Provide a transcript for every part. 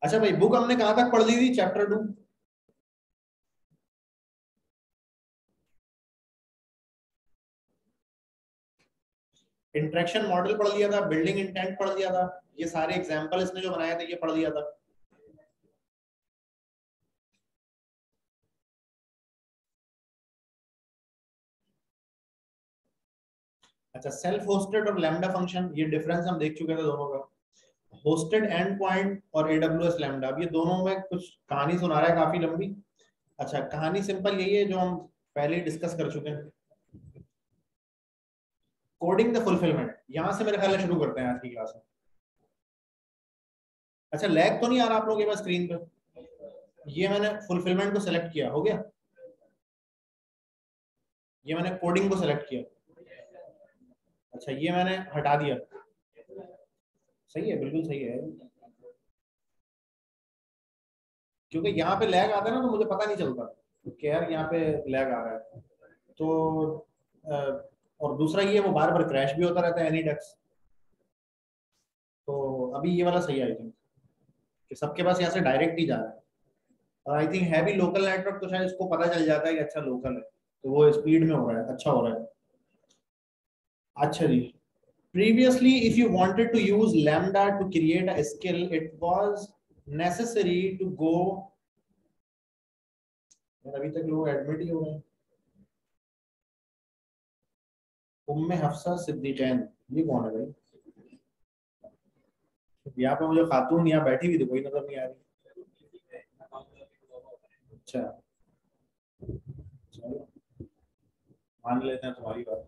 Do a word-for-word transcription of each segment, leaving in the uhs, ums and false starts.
अच्छा भाई, बुक हमने कहां तक पढ़ ली थी? Chapter two. इंटरेक्शन मॉडल पढ़ लिया था, बिल्डिंग इंटेंट पढ़ लिया था, ये सारे एग्जांपल इसने जो बनाए थे ये पढ़ लिया था। अच्छा, सेल्फ होस्टेड और लैम्डा फंक्शन, ये डिफरेंस हम देख चुके थे दोनों का। होस्टेड एंड पॉइंट और एडब्ल्यूएस लैम्डा, अब ये दोनों में कुछ कहानी सुना रहा है काफी लंबी। अच्छा, कहानी सिंपल यही है जो हम पहले ही डिस्कस कर चुके हैं। कोडिंग द फुलफिलमेंट, यहां से मेरे ख्याल से शुरू करते हैं आज की क्लास में। अच्छा, लैग तो नहीं आ रहा आप लोगों के पास स्क्रीन पे? ये मैंने फुलफिलमेंट को सेलेक्ट किया, हो गया। ये मैंने कोडिंग को सेलेक्ट किया। अच्छा, ये मैंने हटा दिया। सही है, बिल्कुल सही है। क्योंकि यहाँ पे लैग आता है ना, तो मुझे पता नहीं चलता कि यार यहाँ पे लैग आ रहा है। तो अ, और दूसरा ये वो बार बार क्रैश भी होता रहता है एनीडेक्स। तो अभी ये वाला सही है आई थिंक, कि सबके पास यहाँ से डायरेक्ट ही जा रहा है। और आई थिंक है भी लोकल नेटवर्क, तो शायद इसको पता चल जाता है कि अच्छा लोकल है, तो वो स्पीड में हो रहा है, अच्छा हो रहा है। अच्छा जी, previously if you wanted to use lambda to create a skill, it was necessary to go, यार अभी तक लोग एडमिट ही हो रहे हैं। उम्मे हफ्सा सिद्दीकैन, ये कौन है भाई? यहाँ पे मुझे खातून यहाँ बैठी हुई थी, कोई नजर नहीं आ रही। अच्छा, चलो मान लेते हैं तुम्हारी बात।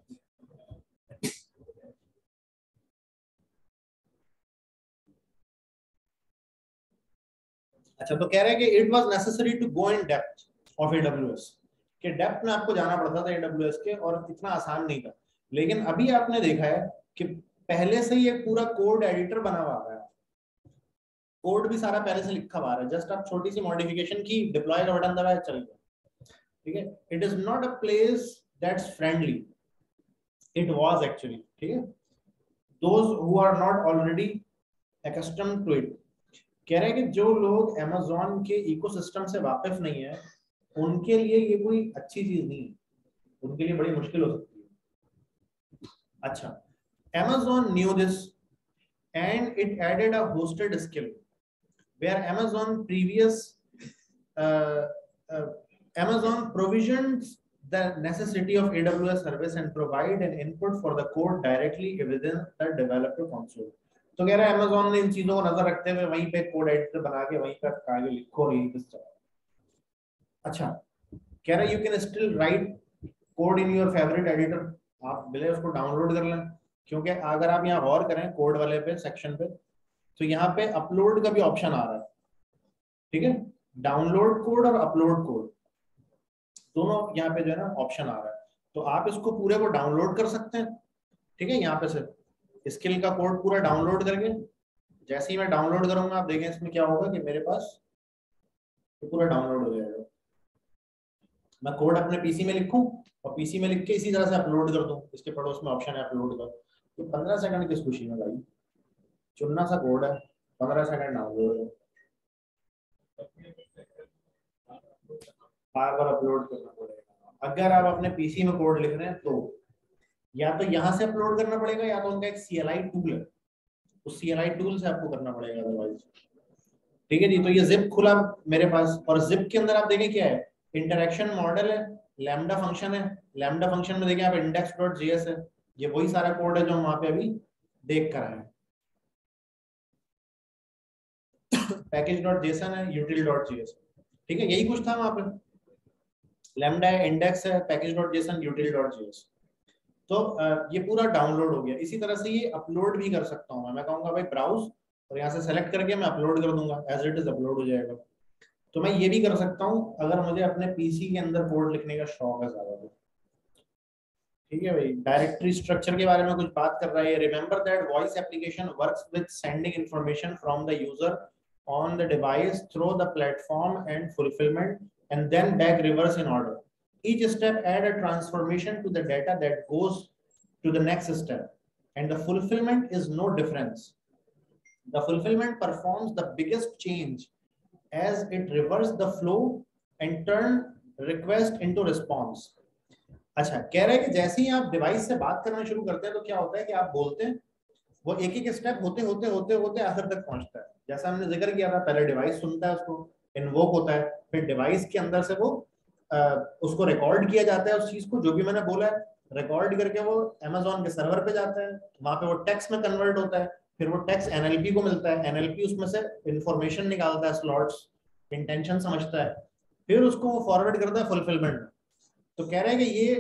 अच्छा, तो कह रहे हैं कि it was necessary to go in depth of AWS, कि डेप्थ में आपको जाना पड़ता था एडब्ल्यूएस के, और इतना आसान नहीं था। लेकिन अभी आपने देखा है कि पहले से ही एक पूरा कोड एडिटर बना हुआ है, कोड भी सारा पहले से लिखा हुआ है, जस्ट आप छोटी सी मॉडिफिकेशन की, डिप्लॉय का बटन दबाया, चल गया। ठीक है, it is not a place that's friendly, it was actually. ठीक है, those who are not already accustomed to it, कह रहे हैं कि जो लोग Amazon के इकोसिस्टम से वाकिफ नहीं है, उनके लिए ये कोई अच्छी चीज नहीं है, उनके लिए बड़ी मुश्किल हो सकती है। अच्छा, Amazon knew this and it added a hosted skill where Amazon previous uh, uh, Amazon provisions the necessity of A W S service and provide an input for the code directly within the developer console. तो कह रहा है Amazon ने इन चीजों को नजर रखते हुए वहीं पे कोड एडिटर बना के वहीं पर आगे लिखो और यहीं पे चलाओ। अच्छा, कह रहा है you can still write code in your favourite editor, आप भले उसको डाउनलोड कर लें, क्योंकि अगर आप यहाँ गौर करें कोड वाले पे सेक्शन पे, तो यहाँ पे अपलोड का भी ऑप्शन आ रहा है। ठीक है, डाउनलोड कोड और अपलोड कोड दोनों यहाँ पे जो है ना ऑप्शन आ रहा है, तो आप इसको पूरे को डाउनलोड कर सकते हैं। ठीक है, यहाँ पे से स्किल का कोड पूरा डाउनलोड करके, जैसे ही मैं डाउनलोड करूंगा आप देखें इसमें क्या होगा कि मेरे पास तो पूरा डाउनलोड हो जाएगा। मैं कोड अपने पीसी में लिखूं और पीसी में लिख के इसी तरह से अपलोड कर दूं, इसके पड़ोस में ऑप्शन है अपलोड का, तो पंद्रह सेकंड किस खुशी में भाई, चुनना सा कोड है, पंद्रह सेकंड डाउनलोड है, बार बार अपलोड करना पड़ेगा। अगर आप अपने पीसी में कोड लिख रहे हैं तो या तो यहाँ से अपलोड करना पड़ेगा, या तो उनका एक सीएलआई टूल है, उस सीएलआई टूल से आपको करना पड़ेगा अदरवाइज। ठीक है जी, तो ये जिप खुला मेरे पास, और जिप के अंदर आप देखें क्या है, इंटरेक्शन मॉडल है, लैम्डा फंक्शन है, लैम्डा फंक्शन में देखें आप इंडेक्स डॉट जेएस है, ये वही सारा कोड है जो हम वहां पे अभी देख कर आए हैं। पैकेज डॉट जेसन है, यूटिल डॉट जेएस, ठीक है, यही कुछ था वहां पे, लैम्डा है, इंडेक्स है, package dot JSON, util dot JS. तो ये पूरा डाउनलोड हो गया। इसी तरह से ये अपलोड भी कर सकता हूँ, मैं कहूंगा भाई ब्राउज, और यहाँ से सेलेक्ट करके मैं अपलोड कर दूंगा, एज इट इज अपलोड हो जाएगा। तो मैं ये भी कर सकता हूँ अगर मुझे अपने पीसी के अंदर कोड लिखने का शौक है ज्यादा तो। ठीक है भाई, डायरेक्टरी स्ट्रक्चर के बारे में कुछ बात कर रहा है। Remember that voice application works with sending information from the user on the device through the platform and fulfilment and then back reverse in order. Each step add a transformation to the data that goes to the next step, and the fulfillment is no difference. The fulfillment performs the biggest change as it reverses the flow and turn request into response. अच्छा, कह रहे हैं कि जैसे ही आप device से बात करना शुरू करते हैं तो क्या होता है कि आप बोलते हैं, वो एक एक स्टेप होते होते होते होते आखिर तक पहुंचता है। जैसा हमने जिक्र किया था, पहले डिवाइस सुनता है, उसको इन्वोक होता है, फिर डिवाइस के अंदर से वो आ, उसको रिकॉर्ड किया जाता है, उस चीज को जो भी मैंने बोला है रिकॉर्ड करके वो अमेजोन के सर्वर पे जाता है, वहां पे वो टेक्स्ट में कन्वर्ट होता है, फिर वो टेक्स्ट एनएलपी को मिलता है, एनएलपी उसमें से इंफॉर्मेशन निकालता है, स्लॉट्स, इंटेंशन समझता है, फिर उसको वो फॉरवर्ड करता है फुलफिलमेंट में। तो कह रहे हैं कि ये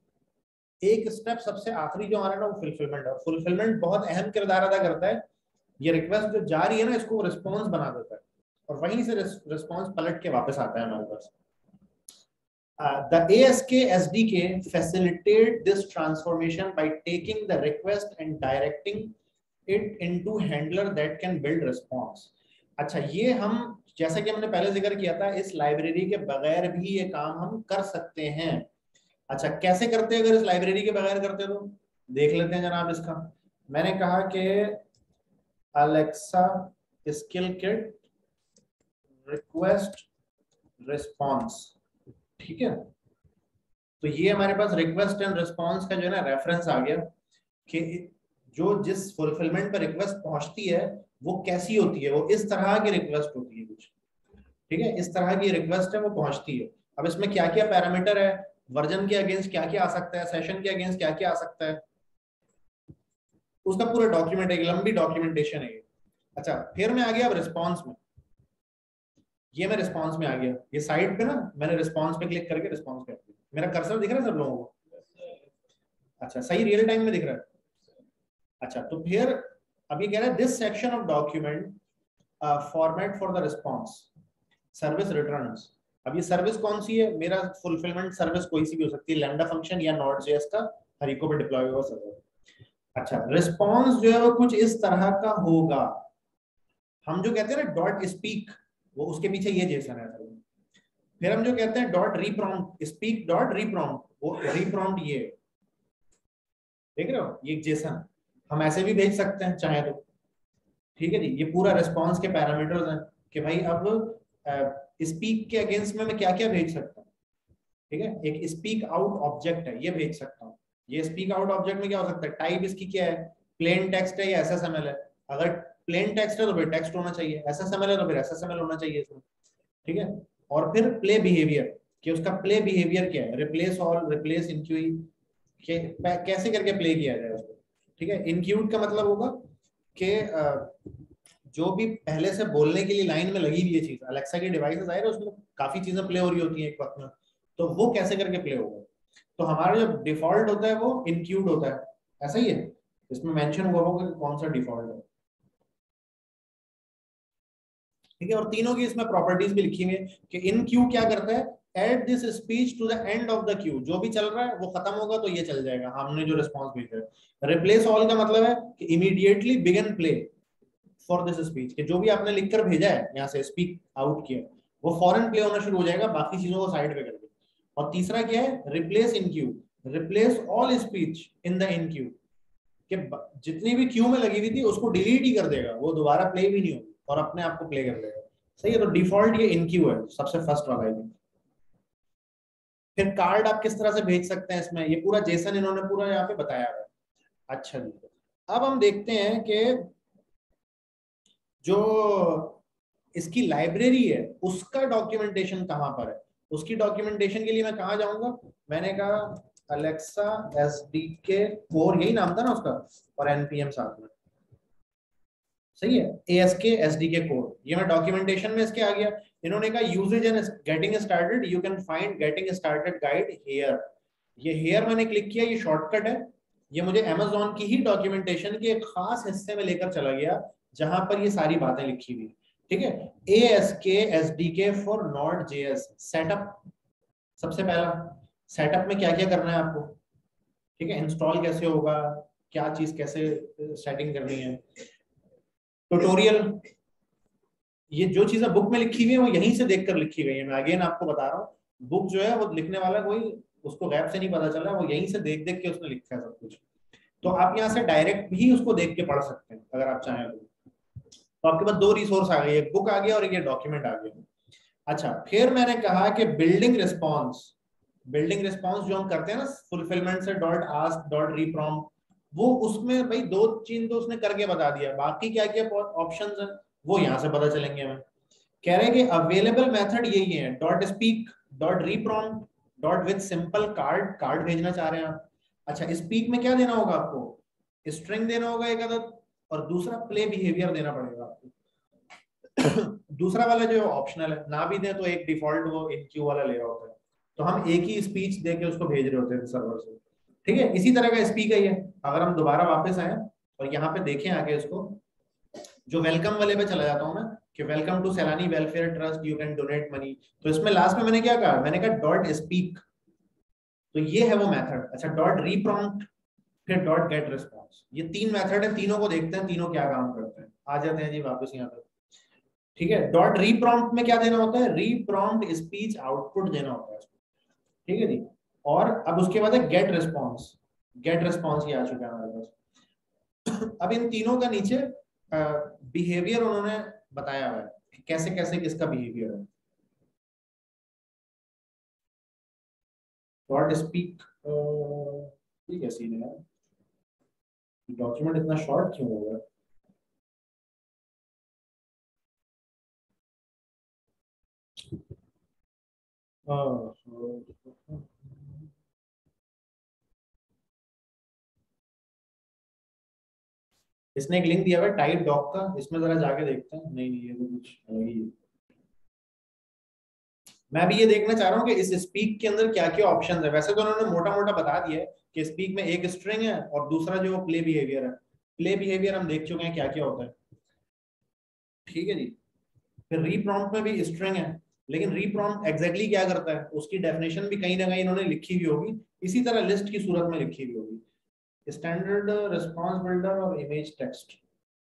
एक स्टेप सबसे आखिरी जो हमारा ना वो फुलफिलमेंट है। फुलफिलमेंट बहुत अहम किरदार अदा करता है। ये रिक्वेस्ट जो जा रही है ना, इसको रिस्पॉन्स बना देता है और वहीं से रिस्पॉन्स पलट के वापस आता है हमारे पास। Uh, the A S K S D K facilitate this transformation by taking the request and directing it into handler that can build response. अच्छा, ये हम जैसा कि हमने पहले जिक्र किया था, इस लाइब्रेरी के बगैर भी ये काम हम कर सकते हैं। अच्छा, कैसे करते हैं? अगर इस लाइब्रेरी के बगैर करते तो देख लेते हैं जनाब। इसका मैंने कहा कि Alexa skill kit request response, ठीक है। तो ये हमारे पास रिक्वेस्ट एंड रिस्पॉन्स का जो है ना रेफरेंस आ गया कि जो जिस फुलफिलमेंट पर रिक्वेस्ट पहुंचती है वो कैसी होती है, वो इस तरह की रिक्वेस्ट होती है कुछ, ठीक है, इस तरह की रिक्वेस्ट है वो पहुंचती है। अब इसमें क्या क्या पैरामीटर है, वर्जन के अगेंस्ट क्या क्या आ सकता है, सेशन के अगेंस्ट क्या क्या आ सकता है, उसका पूरा डॉक्यूमेंट है, लंबी डॉक्यूमेंटेशन है। अच्छा, फिर मैं आ गया अब रिस्पॉन्स में। ये मैं रिस्पॉन्स में आ गया, ये साइड पे ना मैंने रिस्पॉन्स पे क्लिक करके रिस्पॉन्स कर दिया। मेरा कर्सर दिख रहा है सब लोगों को? अच्छा, सही रियल टाइम में दिख रहा है? अच्छा, तो फिर अभी कह रहा है this section of document format for the response service returns. अब ये सर्विस कौन सी है? मेरा फुलफिलमेंट सर्विस कोई सी भी हो सकती है, लैम्डा फंक्शन या नॉट जेएस का हरिको पे डिप्लॉय हुआ सर्वर। अच्छा, रिस्पॉन्स जो है वो कुछ इस तरह का होगा। हम जो कहते हैं ना डॉट स्पीक, वो उसके पीछे ये जेसन है। फिर हम जो कहते हैं dot reprompt, speak dot reprompt, वो रीप्रॉम्प्ट ये देख रहे हो, ये जेसन हम ऐसे भी भेज सकते हैं चाहे तो, ठीक है जी। ये पूरा रिस्पॉन्स के पैरामीटर्स हैं कि भाई अब स्पीक के अगेंस्ट में मैं क्या क्या भेज सकता हूँ, ठीक है। एक स्पीक आउट ऑब्जेक्ट है, ये भेज सकता हूँ। ये स्पीक आउट ऑब्जेक्ट में क्या हो सकता है, टाइप इसकी क्या है, प्लेन टेक्स्ट है या एसएसएमएल है। अगर प्लेन टेक्स्ट है तो फिर टेक्स्ट होना चाहिए, एसएसएमएल है तो फिर एसएसएमएल होना चाहिए इसमें, ठीक है। और फिर प्ले बिहेवियर, कि उसका प्ले बिहेवियर क्या है, रिप्लेस ऑल, रिप्लेस इंक्लूड, कैसे करके प्ले किया जाए उसको, ठीक है। इंक्लूड का मतलब होगा कि जो भी पहले से बोलने के लिए लाइन में लगी हुई है चीज, अलेक्सा की डिवाइसेस आए ना उसमें काफी चीजें प्ले हो रही होती हैं एक वक्त में, तो वो कैसे करके प्ले होगा। तो हमारा जो डिफॉल्ट होता है वो इंक्लूड होता है, ऐसा ही है, इसमें मेंशन हुआ होगा कि कौन सा डिफॉल्ट है, ठीक है। और तीनों की इसमें प्रॉपर्टीज भी लिखी हुई है कि इन क्यू क्या करता है, add this speech to the end of the queue, जो भी चल रहा है वो खत्म होगा तो ये चल जाएगा, हमने जो रिस्पॉन्स भेजा है। रिप्लेस ऑल का मतलब है कि immediately begin play for this speech, कि जो भी आपने लिखकर भेजा है यहाँ से स्पीक आउट किया, वो फॉरन प्ले होना शुरू हो जाएगा, बाकी चीजों को साइड पे कर दे। और तीसरा क्या है, replace in queue, replace all speech in the in queue, कि जितनी भी क्यू में लगी हुई थी उसको डिलीट ही कर देगा, वो दोबारा प्ले भी नहीं होगी और अपने आप को प्ले कर देगा, सही है। तो डिफॉल्ट ये इन क्यू है, सबसे फर्स्ट वाला है। फिर कार्ड आप किस तरह से भेज सकते हैं इसमें, ये पूरा जेसन इन्होंने पूरा यहाँ पे बताया है। अच्छा जी, अब हम देखते हैं कि जो इसकी लाइब्रेरी है उसका डॉक्यूमेंटेशन कहाँ पर है। उसकी डॉक्यूमेंटेशन के लिए मैं कहाँ जाऊंगा, मैंने कहा अलेक्सा एसडीके कोर, यही नाम था ना उसका, और एनपीएम साथ में, सही है, एएसके एसडीके कोर। ये मैं डॉक्यूमेंटेशन में इसके आ गया। इन्होंने कहा uses and getting started, you can find getting started guide here. ये हियर मैंने क्लिक किया, ये शॉर्टकट है, ये मुझे अमेज़न की ही डॉक्यूमेंटेशन के एक खास हिस्से में लेकर चला गया जहां पर ये सारी बातें लिखी हुई, ठीक है। ASK SDK for node JS setup, सबसे पहला सेटअप में क्या क्या करना है आपको, ठीक है, इंस्टॉल कैसे होगा, क्या चीज कैसे सेटिंग करनी है, ट्यूटोरियल, ये जो चीजें बुक में लिखी हुई है वो यहीं से देखकर लिखी गई है। मैं अगेन आपको बता रहा हूँ, बुक जो है वो लिखने वाला कोई उसको गैप से नहीं पता चल रहा, वो यहीं से देख देख के उसने लिखा है सब कुछ। तो आप यहाँ से डायरेक्ट भी उसको देख के पढ़ सकते हैं अगर आप चाहें तो। तो आपके पास दो रिसोर्स आ गए, एक बुक आ गया और एक डॉक्यूमेंट आ गया। अच्छा, फिर मैंने कहा कि बिल्डिंग रिस्पॉन्स, बिल्डिंग रिस्पॉन्स जो हम करते हैं ना फुलफिलमेंट से डॉट आस्क डॉट रीप्रॉम्प्ट, वो उसमें भाई दो चीज तो उसने करके बता दिया, बाकी क्या क्या ऑप्शंस हैं वो यहाँ से पता चलेंगे हमें। कह रहे हैं कि अवेलेबल मेथड यही है, dot speak, dot reprompt, dot with simple card, card भेजना चाह रहे हैं आप। अच्छा, स्पीक में क्या देना होगा आपको, स्ट्रिंग देना होगा एक अदद, और दूसरा प्ले बिहेवियर देना पड़ेगा आपको। दूसरा वाला जो ऑप्शनल है, ना भी दे तो एक डिफॉल्ट वो इन क्यू वाला ले रहा होता है, तो हम एक ही स्पीच देके उसको भेज रहे होते हैं सर्वर से। ठीक है, इसी तरह का स्पीक है ये। अगर हम दोबारा वापस आए और यहाँ पे देखें आगे इसको, जो वेलकम वाले पे चला जाता हूँ मैं कि वेलकम टू सैलानी welfare trust, you can donate money, तो इसमें लास्ट में मैंने क्या कहा, मैंने कहा डॉट स्पीक, तो ये है वो मेथड। अच्छा, डॉट रीप्रॉम्प्ट, फिर डॉट गेट रिस्पॉन्स, ये तीन मेथड है, तीनों को देखते हैं तीनों क्या काम करते हैं। आ जाते हैं जी वापस यहाँ पे। ठीक है, डॉट रीप्रॉम्प्ट में क्या देना होता है, रीप्रॉम्प्ट स्पीच आउटपुट देना होता है। ठीक है जी, और अब उसके बाद है गेट रिस्पॉन्स, गेट रिस्पॉन्स ये आ चुका है हमारे पास। अब इन तीनों का नीचे बिहेवियर उन्होंने बताया हुआ है कि कैसे कैसे किसका बिहेवियर है। डॉट स्पीक, ये क्या सीन है, डॉक्यूमेंट इतना शॉर्ट क्यों हो गया। इसने एक लिंक दिया हुआ है टाइप डॉक का, इसमें जरा जाके देखते हैं। नहीं नहीं, ये तो कुछ अलग ही है। मैं भी ये देखना चाह रहा हूँ कि इस स्पीक के अंदर क्या क्या ऑप्शंस है। वैसे तो उन्होंने मोटा मोटा बता दिया है कि स्पीक में एक स्ट्रिंग है और दूसरा जो प्ले बिहेवियर है। प्ले बिहेवियर हम देख चुके हैं क्या क्या होता है। ठीक है जी, फिर रीप्रॉम्प्ट में भी स्ट्रिंग है, लेकिन रीप्रॉम्प्ट एग्जैक्टली क्या करता है उसकी डेफिनेशन भी कहीं ना कहीं इन्होंने लिखी हुई होगी, इसी तरह लिस्ट की सूरत में लिखी हुई होगी। स्टैंडर्ड रिस्पॉन्स बिल्डर और इमेज टेक्स्ट।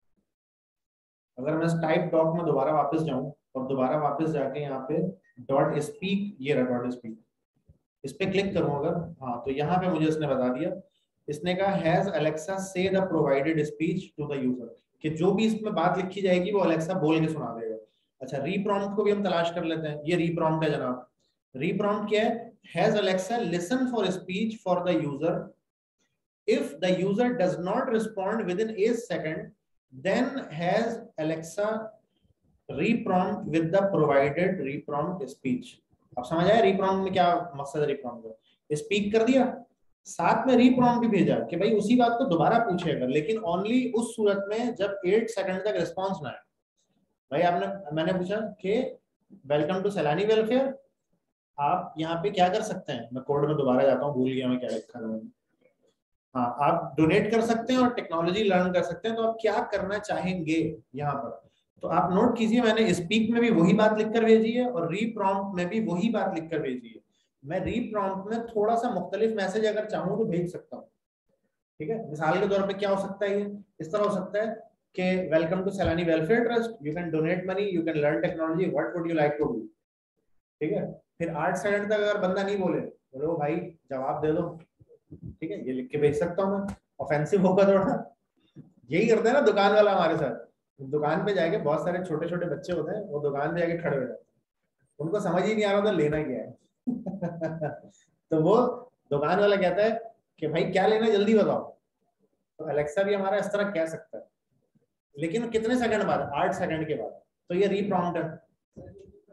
अगर मैं टाइप डॉक में दोबारा वापस जाऊं और दोबारा वापस जाके यहाँ पे डॉट स्पीक, ये रहा डॉट स्पीक, इस पे क्लिक करूं अगर, हाँ तो यहाँ पे मुझे इसने बता दिया, इसने कहा has Alexa say the provided speech to the user, कि जो भी इसमें बात लिखी जाएगी वो अलेक्सा बोल के सुना देगा। अच्छा, रीप्रॉम्प्ट को भी हम तलाश कर लेते हैं, ये रीप्रॉम्प्ट है जनाब। रीप्रॉम्प्ट क्या है, has Alexa listen for speech for the user, if the user does not respond within a second, then has Alexa reprompt with the provided reprompt speech। अब समझ आया reprompt में क्या मकसद है reprompt का। स्पीक कर दिया, साथ में reprompt भी भेजा कि भाई उसी बात को दोबारा पूछेगा, लेकिन ओनली उस सूरत में जब एट सेकंड तक रिस्पॉन्स ना आए। भाई आपने, मैंने पूछा कि वेलकम टू सैलानी वेलफेयर, आप यहाँ पे क्या कर सकते हैं, मैं कोड में दोबारा जाता हूँ, भूल गया मैं क्या लिखा था मैंने। हाँ, आप डोनेट कर सकते हैं और टेक्नोलॉजी लर्न कर सकते हैं, तो आप क्या करना चाहेंगे यहाँ पर। तो आप नोट कीजिए, मैंने स्पीक में भी वही बात लिखकर भेजी है और रीप्रॉम्प्ट में भी वही बात लिखकर भेजी है। मैं रीप्रॉम्प्ट में थोड़ा सा मुख्तलिफ मैसेज अगर चाहूँ तो भेज सकता हूँ। ठीक है, मिसाल के तौर पे क्या हो सकता है, ये इस तरह हो सकता है कि वेलकम टू सैलानी welfare trust, you can donate money, you can learn technology, what would you like to do. ठीक है, फिर आठ सेकंड तक अगर बंदा नहीं बोले, बोलो भाई जवाब दे दो। ठीक है, ये लिख के भेज सकता हूँ मैं, ऑफेंसिव होगा थोड़ा। यही करते हैं ना दुकान वाला हमारे साथ, दुकान पे जाके बहुत सारे छोटे छोटे बच्चे होते हैं, वो दुकान पे जाके खड़े हो जाते हैं, उनको समझ ही नहीं आ रहा था लेना क्या है। तो वो दुकान वाला कहता है कि भाई क्या लेना जल्दी बताओ, तो अलेक्सा भी हमारा इस तरह कह सकता है, लेकिन कितने सेकंड बाद, आठ सेकंड के बाद। तो ये रीप्रॉम्प्ट है।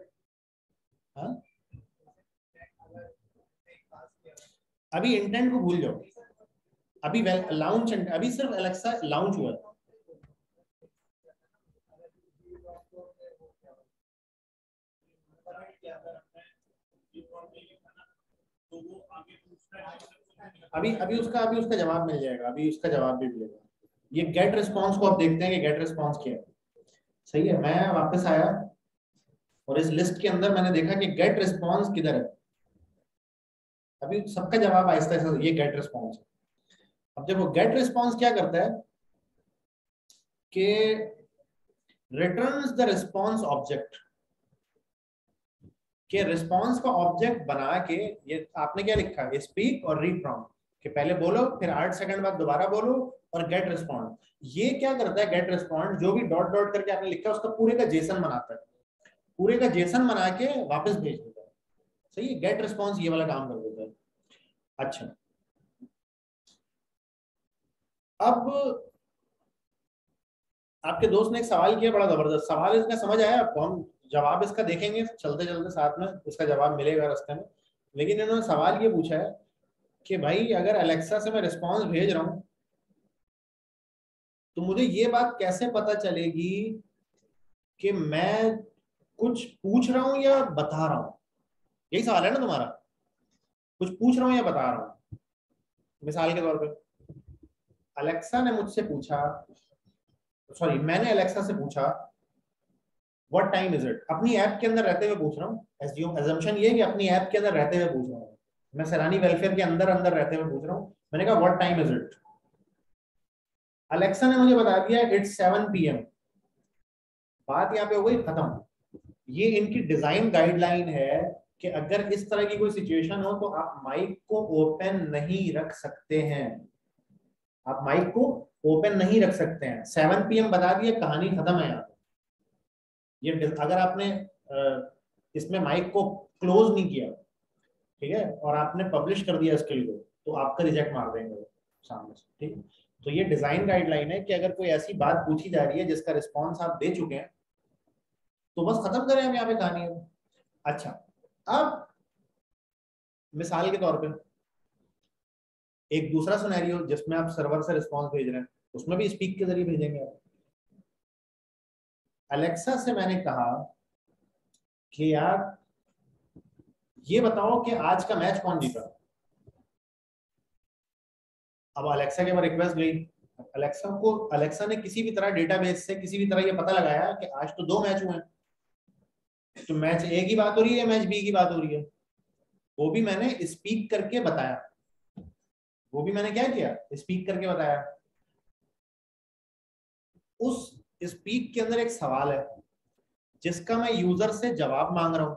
हाँ? अभी इंटेंट को भूल जाओ, अभी लाउंच, अभी सिर्फ अलेक्सा लाउंच हुआ है। अभी अभी उसका अभी उसका जवाब मिल जाएगा, अभी उसका जवाब भी मिलेगा। ये गेट रिस्पॉन्स को आप देखते हैं कि गेट रिस्पॉन्स क्या है। सही है, मैं वापस आया और इस लिस्ट के अंदर मैंने देखा कि गेट रिस्पॉन्स किधर है। अभी सबका जवाब आहिस्ता आहिस्ता, ये गेट रिस्पॉन्स है। अब देखो गेट रिस्पॉन्स क्या करता है कि रिटर्न्स द रिस्पॉन्स ऑब्जेक्ट, कि रिस्पॉन्स का ऑब्जेक्ट बना के, ये आपने क्या लिखा है, स्पीक और रीप्रॉम्प्ट, कि पहले बोलो फिर आठ सेकंड बाद दोबारा बोलो और गेट रिस्पॉन्ड। ये क्या करता है गेट रिस्पॉन्ड, जो भी डॉट डॉट करके आपने लिखा है उसका पूरे का जेसन बनाता है, पूरे का जेसन बना के वापस भेज देता है। सही है, गेट रिस्पॉन्स ये वाला काम कर देता है। अच्छा, अब आपके दोस्त ने एक सवाल किया, बड़ा जबरदस्त सवाल, इसका समझ आया आपको? हम जवाब इसका देखेंगे चलते चलते साथ में, इसका जवाब मिलेगा रास्ते में। लेकिन इन्होंने सवाल ये पूछा है कि भाई अगर अलेक्सा से मैं रिस्पॉन्स भेज रहा हूं तो मुझे ये बात कैसे पता चलेगी कि मैं कुछ पूछ रहा हूं या बता रहा हूं? यही सवाल है ना तुम्हारा, कुछ पूछ रहा हूं या बता रहा हूं? मिसाल के तौर पे अलेक्सा ने मुझसे पूछा, सॉरी मैंने अलेक्सा से पूछा व्हाट टाइम इज इट, अपनी ऐप के अंदर रहते हुए पूछ रहा हूँ, एजम्पशन ये है कि अपनी ऐप के अंदर रहते हुए पूछ रहा हूँ, मैं सैलानी वेलफेयर के अंदर अंदर रहते हुए पूछ रहा हूँ। मैंने कहा what time is it, Alexa ने मुझे बता दिया इट्स सेवन पी एम। बात यहाँ पे हो गई खत्म। ये इनकी डिजाइन गाइडलाइन है कि अगर इस तरह की कोई सिचुएशन हो तो आप माइक को ओपन नहीं रख सकते हैं, आप माइक को ओपन नहीं रख सकते हैं। सेवन पी एम बता दिया, कहानी खत्म है यहाँ पे। ये अगर आपने इसमें माइक को क्लोज नहीं किया, ठीक है, और आपने पब्लिश कर दिया स्किल को, तो आपका रिजेक्ट मार देंगे सामने से, ठीक है। तो ये डिजाइन गाइडलाइन है कि अगर कोई ऐसी बात पूछी जा रही है जिसका रिस्पॉन्स आप दे चुके हैं तो बस खत्म करें हम यहाँ पे कहानी। अच्छा, अब मिसाल के तौर पे एक दूसरा सिनेरियो जिसमें आप सर्वर से रिस्पॉन्स भेज रहे हैं, उसमें भी स्पीक के जरिए भेजेंगे आप। अलेक्सा से मैंने कहा कि यार ये बताओ कि आज का मैच कौन जीता। अब अलेक्सा के पास रिक्वेस्ट गई, अलेक्सा को अलेक्सा ने किसी भी तरह डेटाबेस से किसी भी तरह ये पता लगाया कि आज तो दो मैच हुए हैं, तो मैच ए की बात हो रही है, मैच बी की बात हो रही है। वो भी मैंने स्पीक करके बताया, वो भी मैंने क्या किया, स्पीक करके बताया। उस स्पीक के अंदर एक सवाल है जिसका मैं यूजर से जवाब मांग रहा हूं,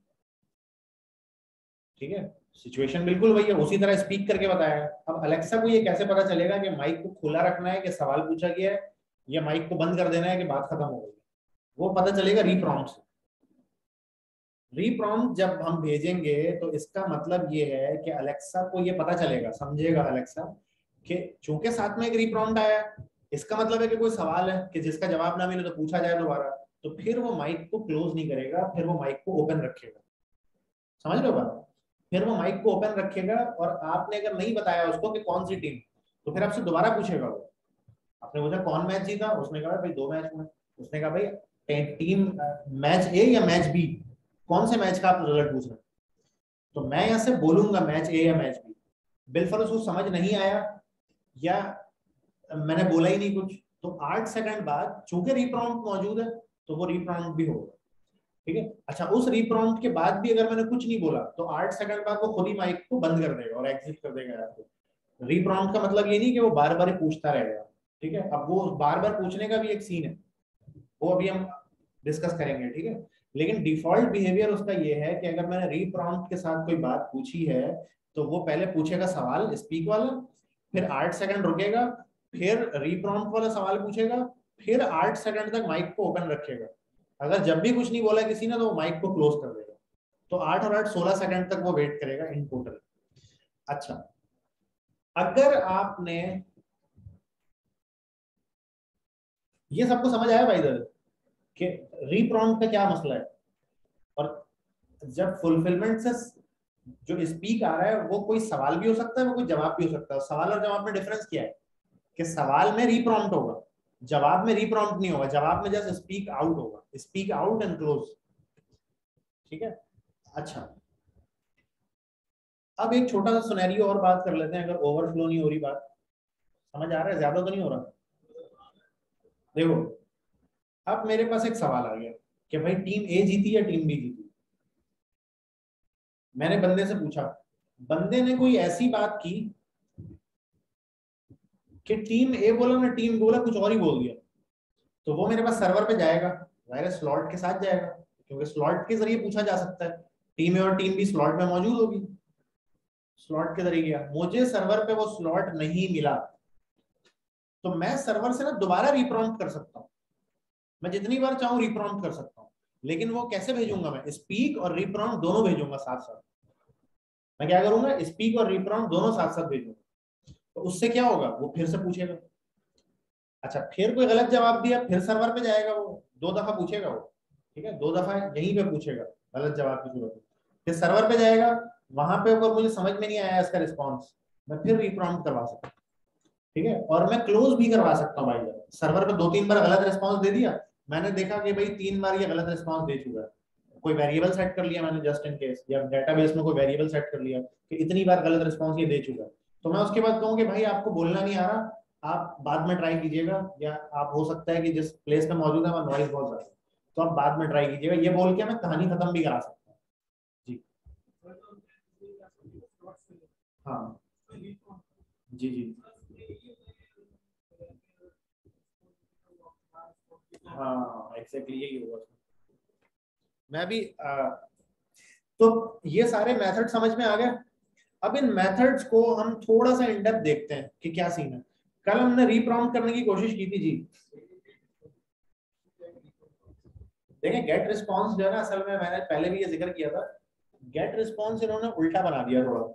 ठीक है, सिचुएशन बिल्कुल वही है, उसी तरह स्पीक करके बताया है। अब अलेक्सा को ये कैसे पता चलेगा कि माइक को खुला रखना है कि सवाल पूछा गया है, या माइक को बंद कर देना है कि बात खत्म हो गई? वो पता चलेगा रीप्रॉम्प्ट से। रीप्रॉम्प्ट जब हम भेजेंगे तो इसका मतलब ये है कि अलेक्सा को ये पता चलेगा, समझेगा अलेक्सा कि चूंकि साथ में एक रीप्रॉम्प्ट आया है, इसका मतलब है कि कोई सवाल है कि जिसका जवाब ना मिले तो पूछा जाए दोबारा, तो फिर वो माइक को क्लोज नहीं करेगा, फिर वो माइक को ओपन रखेगा। समझ रहे हो बात? फिर वो माइक को ओपन रखेगा और आपने अगर नहीं बताया उसको कि कौन सी टीम, तो फिर आपसे दोबारा पूछेगा वो। आपने पूछा कौन मैच जीता, उसने कहा भाई दो मैच हुए, उसने कहा भाई टीम मैच ए या मैच बी, कौन से मैच का आप रिजल्ट पूछ रहे हैं? तो मैं यहां से बोलूंगा मैच ए या मैच बी, बिलफर्ज उसको समझ नहीं आया या मैंने बोला ही नहीं कुछ, तो आठ सेकंड बाद चूंकि रीप्रॉम्प्ट मौजूद है तो वो रीप्रॉम्प्ट भी होगा, ठीक है। अच्छा, उस रीप्रॉम्प्ट के बाद भी अगर मैंने कुछ नहीं बोला तो आठ सेकंड बाद वो खुद ही माइक को बंद कर देगा और एग्जिट कर देगा यार। रीप्रॉम्प्ट का मतलब ये नहीं कि वो बार बार पूछता रहेगा, ठीक है। अब वो बार बार पूछने का भी एक सीन है, वो अभी हम डिस्कस करेंगे, ठीक है। लेकिन डिफॉल्ट बिहेवियर उसका ये है कि अगर मैंने रीप्रॉम्प्ट के साथ कोई बात पूछी है तो वो पहले पूछेगा सवाल स्पीक वाला, फिर आठ सेकंड रुकेगा, फिर रीप्रॉम्प्ट वाला सवाल पूछेगा, फिर आठ सेकंड तक माइक को ओपन रखेगा। अगर जब भी कुछ नहीं बोला किसी ने तो वो माइक को क्लोज कर देगा। तो आठ और आठ सोलह सेकंड तक वो वेट करेगा इन टोटल। अच्छा, अगर आपने ये सबको समझ आया भाई इधर कि रीप्रॉम्प्ट का क्या मसला है, और जब फुलफिलमेंट से जो स्पीक आ रहा है वो कोई सवाल भी हो सकता है, वो कोई जवाब भी हो सकता है। सवाल और जवाब में डिफरेंस क्या है कि सवाल में रीप्रॉम्प्ट होगा, जवाब में रीप्रॉम्प्ट नहीं होगा, जवाब में जस्ट स्पीक आउट होगा, स्पीक आउट एंड क्लोज, ठीक है। अच्छा, अब एक छोटा सा सिनेरियो और बात कर लेते हैं, अगर ओवरफ्लो नहीं हो रही बात, समझ आ रहा है, ज्यादा तो नहीं हो रहा। देखो, अब मेरे पास एक सवाल आ गया कि भाई टीम ए जीती या टीम बी जीती। मैंने बंदे से पूछा, बंदे ने कोई ऐसी बात की कि टीम ए बोला ना टीम बोला कुछ और ही बोल दिया, तो वो मेरे पास सर्वर पे जाएगा, जाहिर है स्लॉट के साथ जाएगा, क्योंकि स्लॉट के जरिए पूछा जा सकता है, टीम ए और टीम बी स्लॉट में मौजूद होगी, स्लॉट के जरिए गया, मुझे सर्वर पे वो स्लॉट नहीं मिला, तो मैं सर्वर से ना दोबारा रिप्रॉम्प्ट कर सकता हूँ, मैं जितनी बार चाहूँ रिप्रॉम्प्ट कर सकता हूँ, लेकिन वो कैसे भेजूंगा, मैं स्पीक और रिप्रॉम्प्ट दोनों भेजूंगा साथ साथ। मैं क्या करूंगा, स्पीक और रिप्रॉम्प्ट दोनों साथ साथ भेजूंगा। तो उससे क्या होगा, वो फिर से पूछेगा। अच्छा, फिर कोई गलत जवाब दिया, फिर सर्वर पे जाएगा, वो दो दफा पूछेगा वो, ठीक है, दो दफा यहीं पे पूछेगा गलत जवाब की सूरत में, फिर सर्वर पे जाएगा, वहां पे अगर मुझे समझ में नहीं आया इसका रिस्पॉन्स, मैं फिर रिप्रॉम्प्ट करवा सकता हूँ, ठीक है। और मैं क्लोज भी करवा सकता हूँ भाई, सर्वर पे दो तीन बार गलत रिस्पॉन्स दे दिया, मैंने देखा कि भाई तीन बार ये गलत रिस्पॉन्स दे चुका है, कोई वेरिएबल सेट कर लिया मैंने जस्ट इन केस, या डेटाबेस में कोई वेरिएबल सेट कर लिया कि इतनी बार गलत रिस्पॉन्स ये दे चुका है, तो मैं उसके बाद कहूँ कि भाई आपको बोलना नहीं आ रहा, आप बाद में ट्राई कीजिएगा, या आप हो सकता है कि जिस प्लेस में मौजूद है वहाँ नॉइज बहुत ज्यादा है, तो आप बाद में ट्राई कीजिएगा, ये बोल के मैं कहानी खत्म भी करा सकता हूँ। जी हाँ जी जी हाँ एग्जैक्टली यही होगा। मैं भी आ, तो ये सारे मेथड समझ में आ गए। अब इन मेथड्स को हम थोड़ा सा इन डेप्थ देखते हैं कि क्या सीन है। कल हमने रीप्रॉम्प्ट करने की कोशिश की थी जी, देखें गेट रिस्पॉन्स जो है ना, असल में मैंने पहले भी ये जिक्र किया था, गेट रिस्पॉन्स इन्होंने उल्टा बना दिया थोड़ा,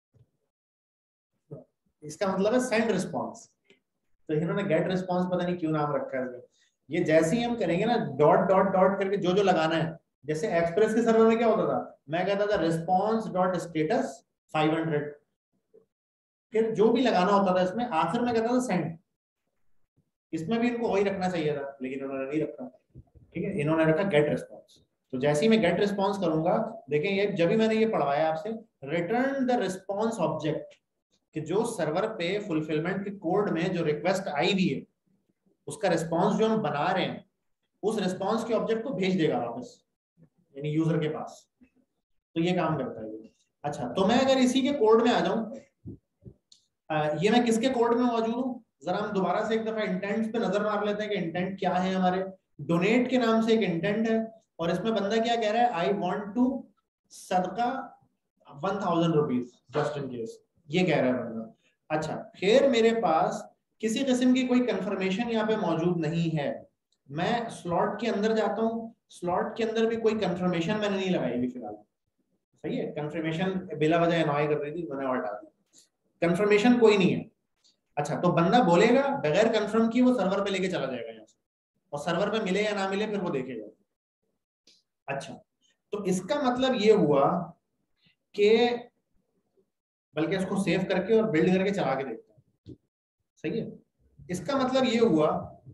इसका मतलब है सेंड रिस्पॉन्स, तो इन्होंने गेट रिस्पॉन्स पता नहीं क्यों नाम रखा है। ये जैसे ही हम करेंगे ना डॉट डॉट डॉट करके जो जो लगाना है, जैसे एक्सप्रेस के सर्वर में क्या होता था, मैं कहता था response dot status five hundred, फिर जो भी लगाना होता था इसमें आखिर में कहता था सेंड, इसमें भी इनको वही रखना चाहिए था लेकिन इन्होंने नहीं रखा, ठीक है, इन्होंने रखा गेट रिस्पॉन्स। तो जैसे ही मैं गेट रिस्पॉन्स करूंगा, देखें ये जब भी मैंने ये पढ़वाया आपसे, रिटर्न द रिस्पॉन्स ऑब्जेक्ट, कि जो सर्वर पे फुलफिलमेंट के कोड में जो रिक्वेस्ट आई हुई है उसका रिस्पॉन्स जो हम बना रहे हैं, उस रिस्पॉन्स के ऑब्जेक्ट को भेज देगा वापस यानी यूजर के पास, तो ये काम करता है ये। अच्छा, तो मैं अगर इसी के कोड में आ जाऊं, ये मैं किसके कोड में मौजूद हूँ, जरा हम दोबारा से एक दफा इंटेंट पे नजर मार लेते हैं कि इंटेंट क्या है हमारे। डोनेट के नाम से एक इंटेंट है, और इसमें बंदा क्या कह रहा है, आई वांट टू सदका one thousand rupees just in case, ये कह रहा है बंदा। अच्छा, फिर मेरे पास किसी किस्म की कोई कंफर्मेशन यहाँ पे मौजूद नहीं है, मैं स्लॉट के अंदर जाता हूँ, स्लॉट के अंदर भी कोई कंफर्मेशन मैंने नहीं लगाई अभी फिलहाल, सही है, कंफर्मेशन बिला वजह अनॉय कर रही थी, मैंने हटा दी, कंफर्मेशन कोई नहीं है। अच्छा, तो बंदा बोलेगा बगैर कंफर्म किए वो सर्वर पे लेके चला जाएगा यहाँ से, और सर्वर पे मिले या ना मिले फिर वो देखेगा। अच्छा, तो इसका मतलब ये हुआ कि, बल्कि इसको सेव करके और बिल्ड करके चला के देखते हैं, सही है, इसका मतलब ये हुआ,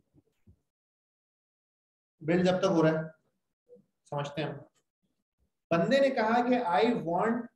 बिल्ड जब तक हो रहा है समझते हैं हम, बंदे ने कहा कि I want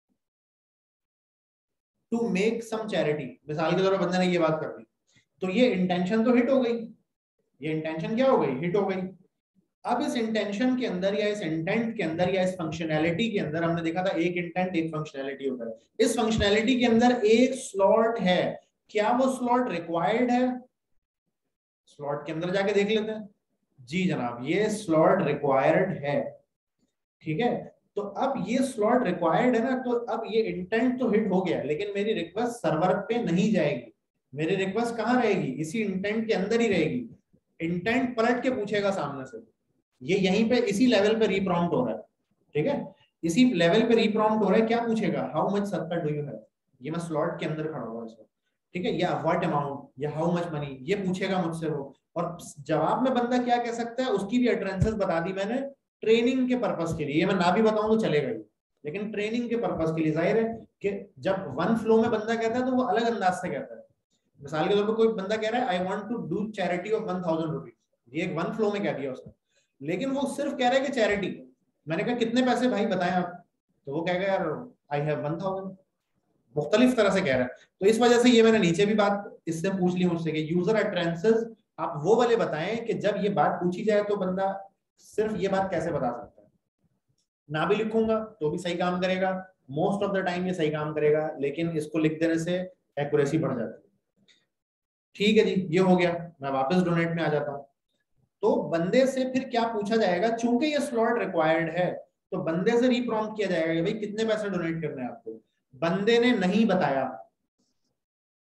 to make some charity, मिसाल के तौर पर बंदे ने ये बात कर दी, तो ये इंटेंशन तो हिट हो गई, ये इंटेंशन क्या हो गई, हिट हो गई। अब इस इंटेंशन के अंदर या इस इंटेंट के अंदर या इस फंक्शनैलिटी के अंदर, हमने देखा था एक इंटेंट एक फंक्शनैलिटी होता है, इस फंक्शनैलिटी के अंदर एक स्लॉट है, क्या वो स्लॉट रिक्वायर्ड है, स्लॉट के अंदर जाके देख लेते हैं, जी जनाब ये स्लॉट रिक्वायर्ड है, ठीक है। तो अब ये स्लॉट रिक्वायर्ड है ना, तो अब ये इंटेंट तो हिट हो गया, लेकिन मेरी रिक्वेस्ट सर्वर पे नहीं जाएगी, मेरी रिक्वेस्ट कहाँ रहेगी, इसी इंटेंट के अंदर ही रहेगी, इंटेंट पलट के पूछेगा सामने से, ये यहीं पे इसी लेवल पे रीप्रॉम्प्ट हो रहा है, ठीक है, इसी लेवल पे रीप्रॉम्प्ट हो रहा है, क्या पूछेगा, हाउ मच सत्ता डू यू हैव, ये मैं स्लॉट के अंदर खड़ा हुआ इसमें, ठीक है, या व्हाट अमाउंट या हाउ मच मनी, ये पूछेगा मुझसे वो, और जवाब में बंदा क्या कह सकता है, उसकी भी अटरेंसेस बता दी मैंने, ट्रेनिंग के पर्पस के लिए, ये मैं ना भी बताऊं तो चलेगा ही, लेकिन ट्रेनिंग के पर्पस के लिए जाहिर है कि जब वन फ्लो में बंदा कहता है तो वो अलग अंदाज से कहता है, मिसाल के तौर पर कोई बंदा कह रहा है I want to do charity of one thousand rupees, ये एक वन फ्लो में कह दिया उसने, लेकिन वो सिर्फ कह रहा है कि चैरिटी, मैंने कहा कितने पैसे भाई बताएं आप, तो वो कहेगा यार आई हैव वन थाउजेंड, मुख्तलिफ तरह से कह रहा है, तो इस वजह से ये मैंने नीचे भी बात इससे पूछ ली मुझसे कि यूजर अटरेंसेस आप वो वाले बताएं कि जब ये बात पूछी जाए तो बंदा सिर्फ ये बात कैसे बता सकता है, ना भी लिखूंगा तो भी सही काम करेगा, मोस्ट ऑफ द टाइम ये सही काम करेगा, लेकिन इसको लिख देने से एक्यूरेसी बढ़ जाती है। ठीक है जी, ये हो गया, मैं वापस डोनेट में आ जाता हूँ। तो बंदे से फिर क्या पूछा जाएगा, चूंकि ये स्लॉट रिक्वायर्ड है तो बंदे से रीप्रॉम्प्ट किया जाएगा कि भाई कितने पैसे डोनेट करने हैं आपको, बंदे ने नहीं बताया,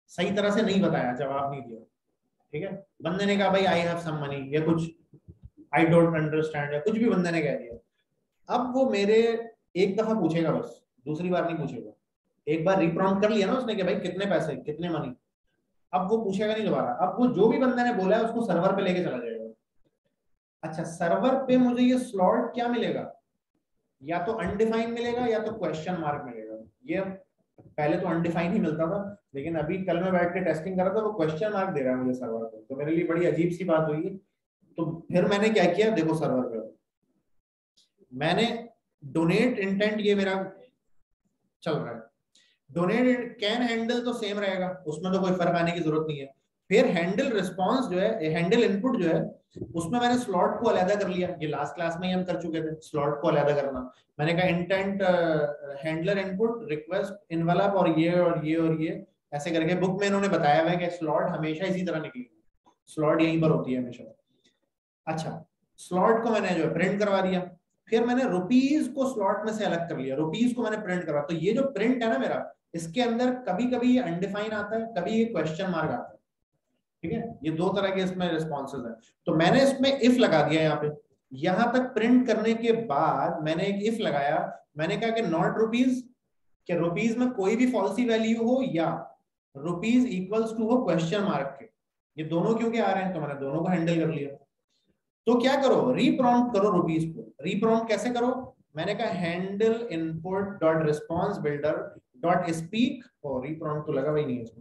सही तरह से नहीं बताया, जवाब नहीं दिया, ठीक है। बंदे ने कहा भाई आई हैव सम मनी या कुछ, आई डोंट अंडरस्टैंड या कुछ भी बंदे ने कह दिया। अब वो मेरे एक दफा पूछेगा बस, दूसरी बार नहीं पूछेगा। एक बार रिप्रॉम्प्ट कर लिया ना उसने कि भाई कितने पैसे, कितने मनी, अब वो पूछेगा नहीं दोबारा। अब वो जो भी बंदे ने बोला है उसको सर्वर पे लेके चला जाएगा। अच्छा, सर्वर पे मुझे ये स्लॉट क्या मिलेगा, या तो अनडिफाइंड मिलेगा या तो क्वेश्चन मार्क मिलेगा। ये पहले तो अनडिफाइंड ही मिलता था, लेकिन अभी कल मैं बैठ के टेस्टिंग कर रहा था, वो क्वेश्चन मार्क दे रहा है मुझे सर्वर पे, तो मेरे लिए बड़ी अजीब सी बात हुई। तो फिर मैंने क्या किया, देखो सर्वर पे मैंने डोनेट इंटेंट, ये मेरा चल रहा है, डोनेट कैन हैंडल तो सेम रहेगा, उसमें तो कोई फर्क आने की जरूरत नहीं है। फिर हैंडल रिस्पॉन्स जो है, हैंडल इनपुट जो है, उसमें मैंने स्लॉट को अलग कर लिया। ये लास्ट क्लास में ही हम कर चुके थे स्लॉट को अलग करना। मैंने कहा intent handler input request envelope और ये और ये और ये ऐसे करके, बुक में इन्होंने बताया हुआ है कि स्लॉट हमेशा इसी तरह निकलेगी, स्लॉट यहीं पर होती है हमेशा। अच्छा, स्लॉट को मैंने जो है प्रिंट करवा दिया। फिर मैंने रुपीज को स्लॉट में से अलग कर लिया, रुपीज को मैंने प्रिंट करा। तो ये जो प्रिंट है ना मेरा, इसके अंदर कभी कभी ये अनडिफाइन आता है, कभी ये क्वेश्चन मार्क आता है, ठीक है। ये दो तरह के इसमें रिस्पॉन्सेज हैं। तो मैंने इसमें इफ लगा दिया यहाँ पे। यहां तक प्रिंट करने के बाद मैंने एक इफ लगाया, मैंने कहा कि नॉट रुपीज, कि रुपीज में कोई भी फॉल्सी वैल्यू हो या रुपीज इक्वल्स टू हो क्वेश्चन मार्क के। ये दोनों क्योंकि आ रहे हैं, तो मैंने दोनों को हैंडल कर लिया। तो क्या करो, रीप्रॉम्प्ट करो रुपीज को। रीप्रॉम्प्ट कैसे करो, मैंने कहा handle input dot response builder dot speak, और रीप्रॉम्प्ट तो लगा हुआ ही नहीं है इसमें,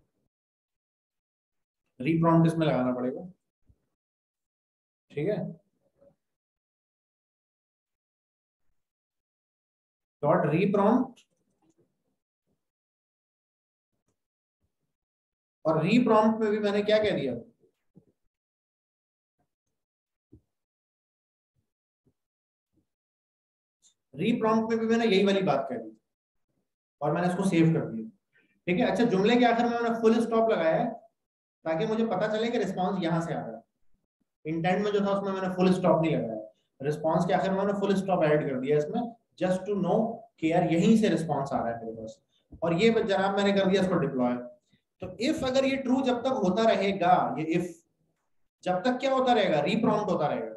रीप्रॉम्प्ट इसमें लगाना पड़ेगा, ठीक है। डॉट रीप्रॉम्प्ट, और रीप्रॉम्प्ट में भी मैंने क्या कह दिया, रीप्रॉम्प्ट में भी मैंने यही वाली बात कह दी और मैंने इसको सेव कर दिया, ठीक है। अच्छा, जुमले के आखिर में मैंने फुल स्टॉप लगाया है ताकि मुझे पता चले कि रिस्पॉन्स यहां से आ रहा है। इंटेंट में जो था उसमें मैंने फुल स्टॉप नहीं लगाया, रिस्पॉन्स के आखिर में मैंने फुल स्टॉप ऐड कर दिया इसमें, जस्ट टू नो कि यार यहीं से रिस्पॉन्स आ रहा है मेरे पास। और ये जनाब मैंने कर दिया इसको डिप्लॉय। तो इफ अगर ये ट्रू जब तक होता रहेगा, ये इफ जब तक क्या होता रहेगा, रीप्रॉम्प्ट होता रहेगा,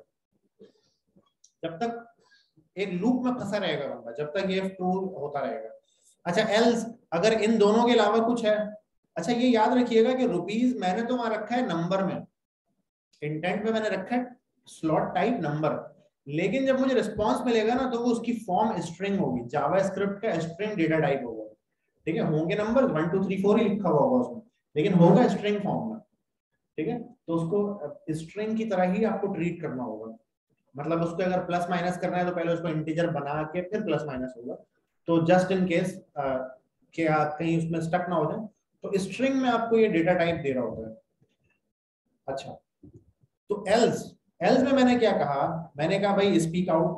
जब तक एक लूप में फंसा रहेगा बंदा, जब तक ये ट्रू होता रहेगा। अच्छा, एल्स अगर इन दोनों के अलावा कुछ है, अच्छा ये याद रखिएगा कि रुपीज मैंने तो वहां रखा है नंबर में, इंटेंट में मैंने रखा है स्लॉट टाइप नंबर, लेकिन जब मुझे रिस्पॉन्स मिलेगा ना तो वो उसकी फॉर्म स्ट्रिंग होगी, जावास्क्रिप्ट का स्ट्रिंग डेटा टाइप होगा, ठीक है। होंगे number one two three four ही लिखा हुआ होगा उसमें, लेकिन होगा स्ट्रिंग फॉर्म में, ठीक है। तो उसको स्ट्रिंग की तरह ही आपको ट्रीट करना होगा। मतलब उसको अगर प्लस माइनस करना है तो पहले उसको इंटीजर बना के फिर प्लस माइनस होगा। तो जस्ट इन केस कि आप कहीं उसमें स्टक ना हो जाए, तो स्ट्रिंग में आपको ये डेटा टाइप दे रहा होता है। अच्छा, तो एल्स, एल्स में मैंने क्या कहा, मैंने कहा भाई speak out,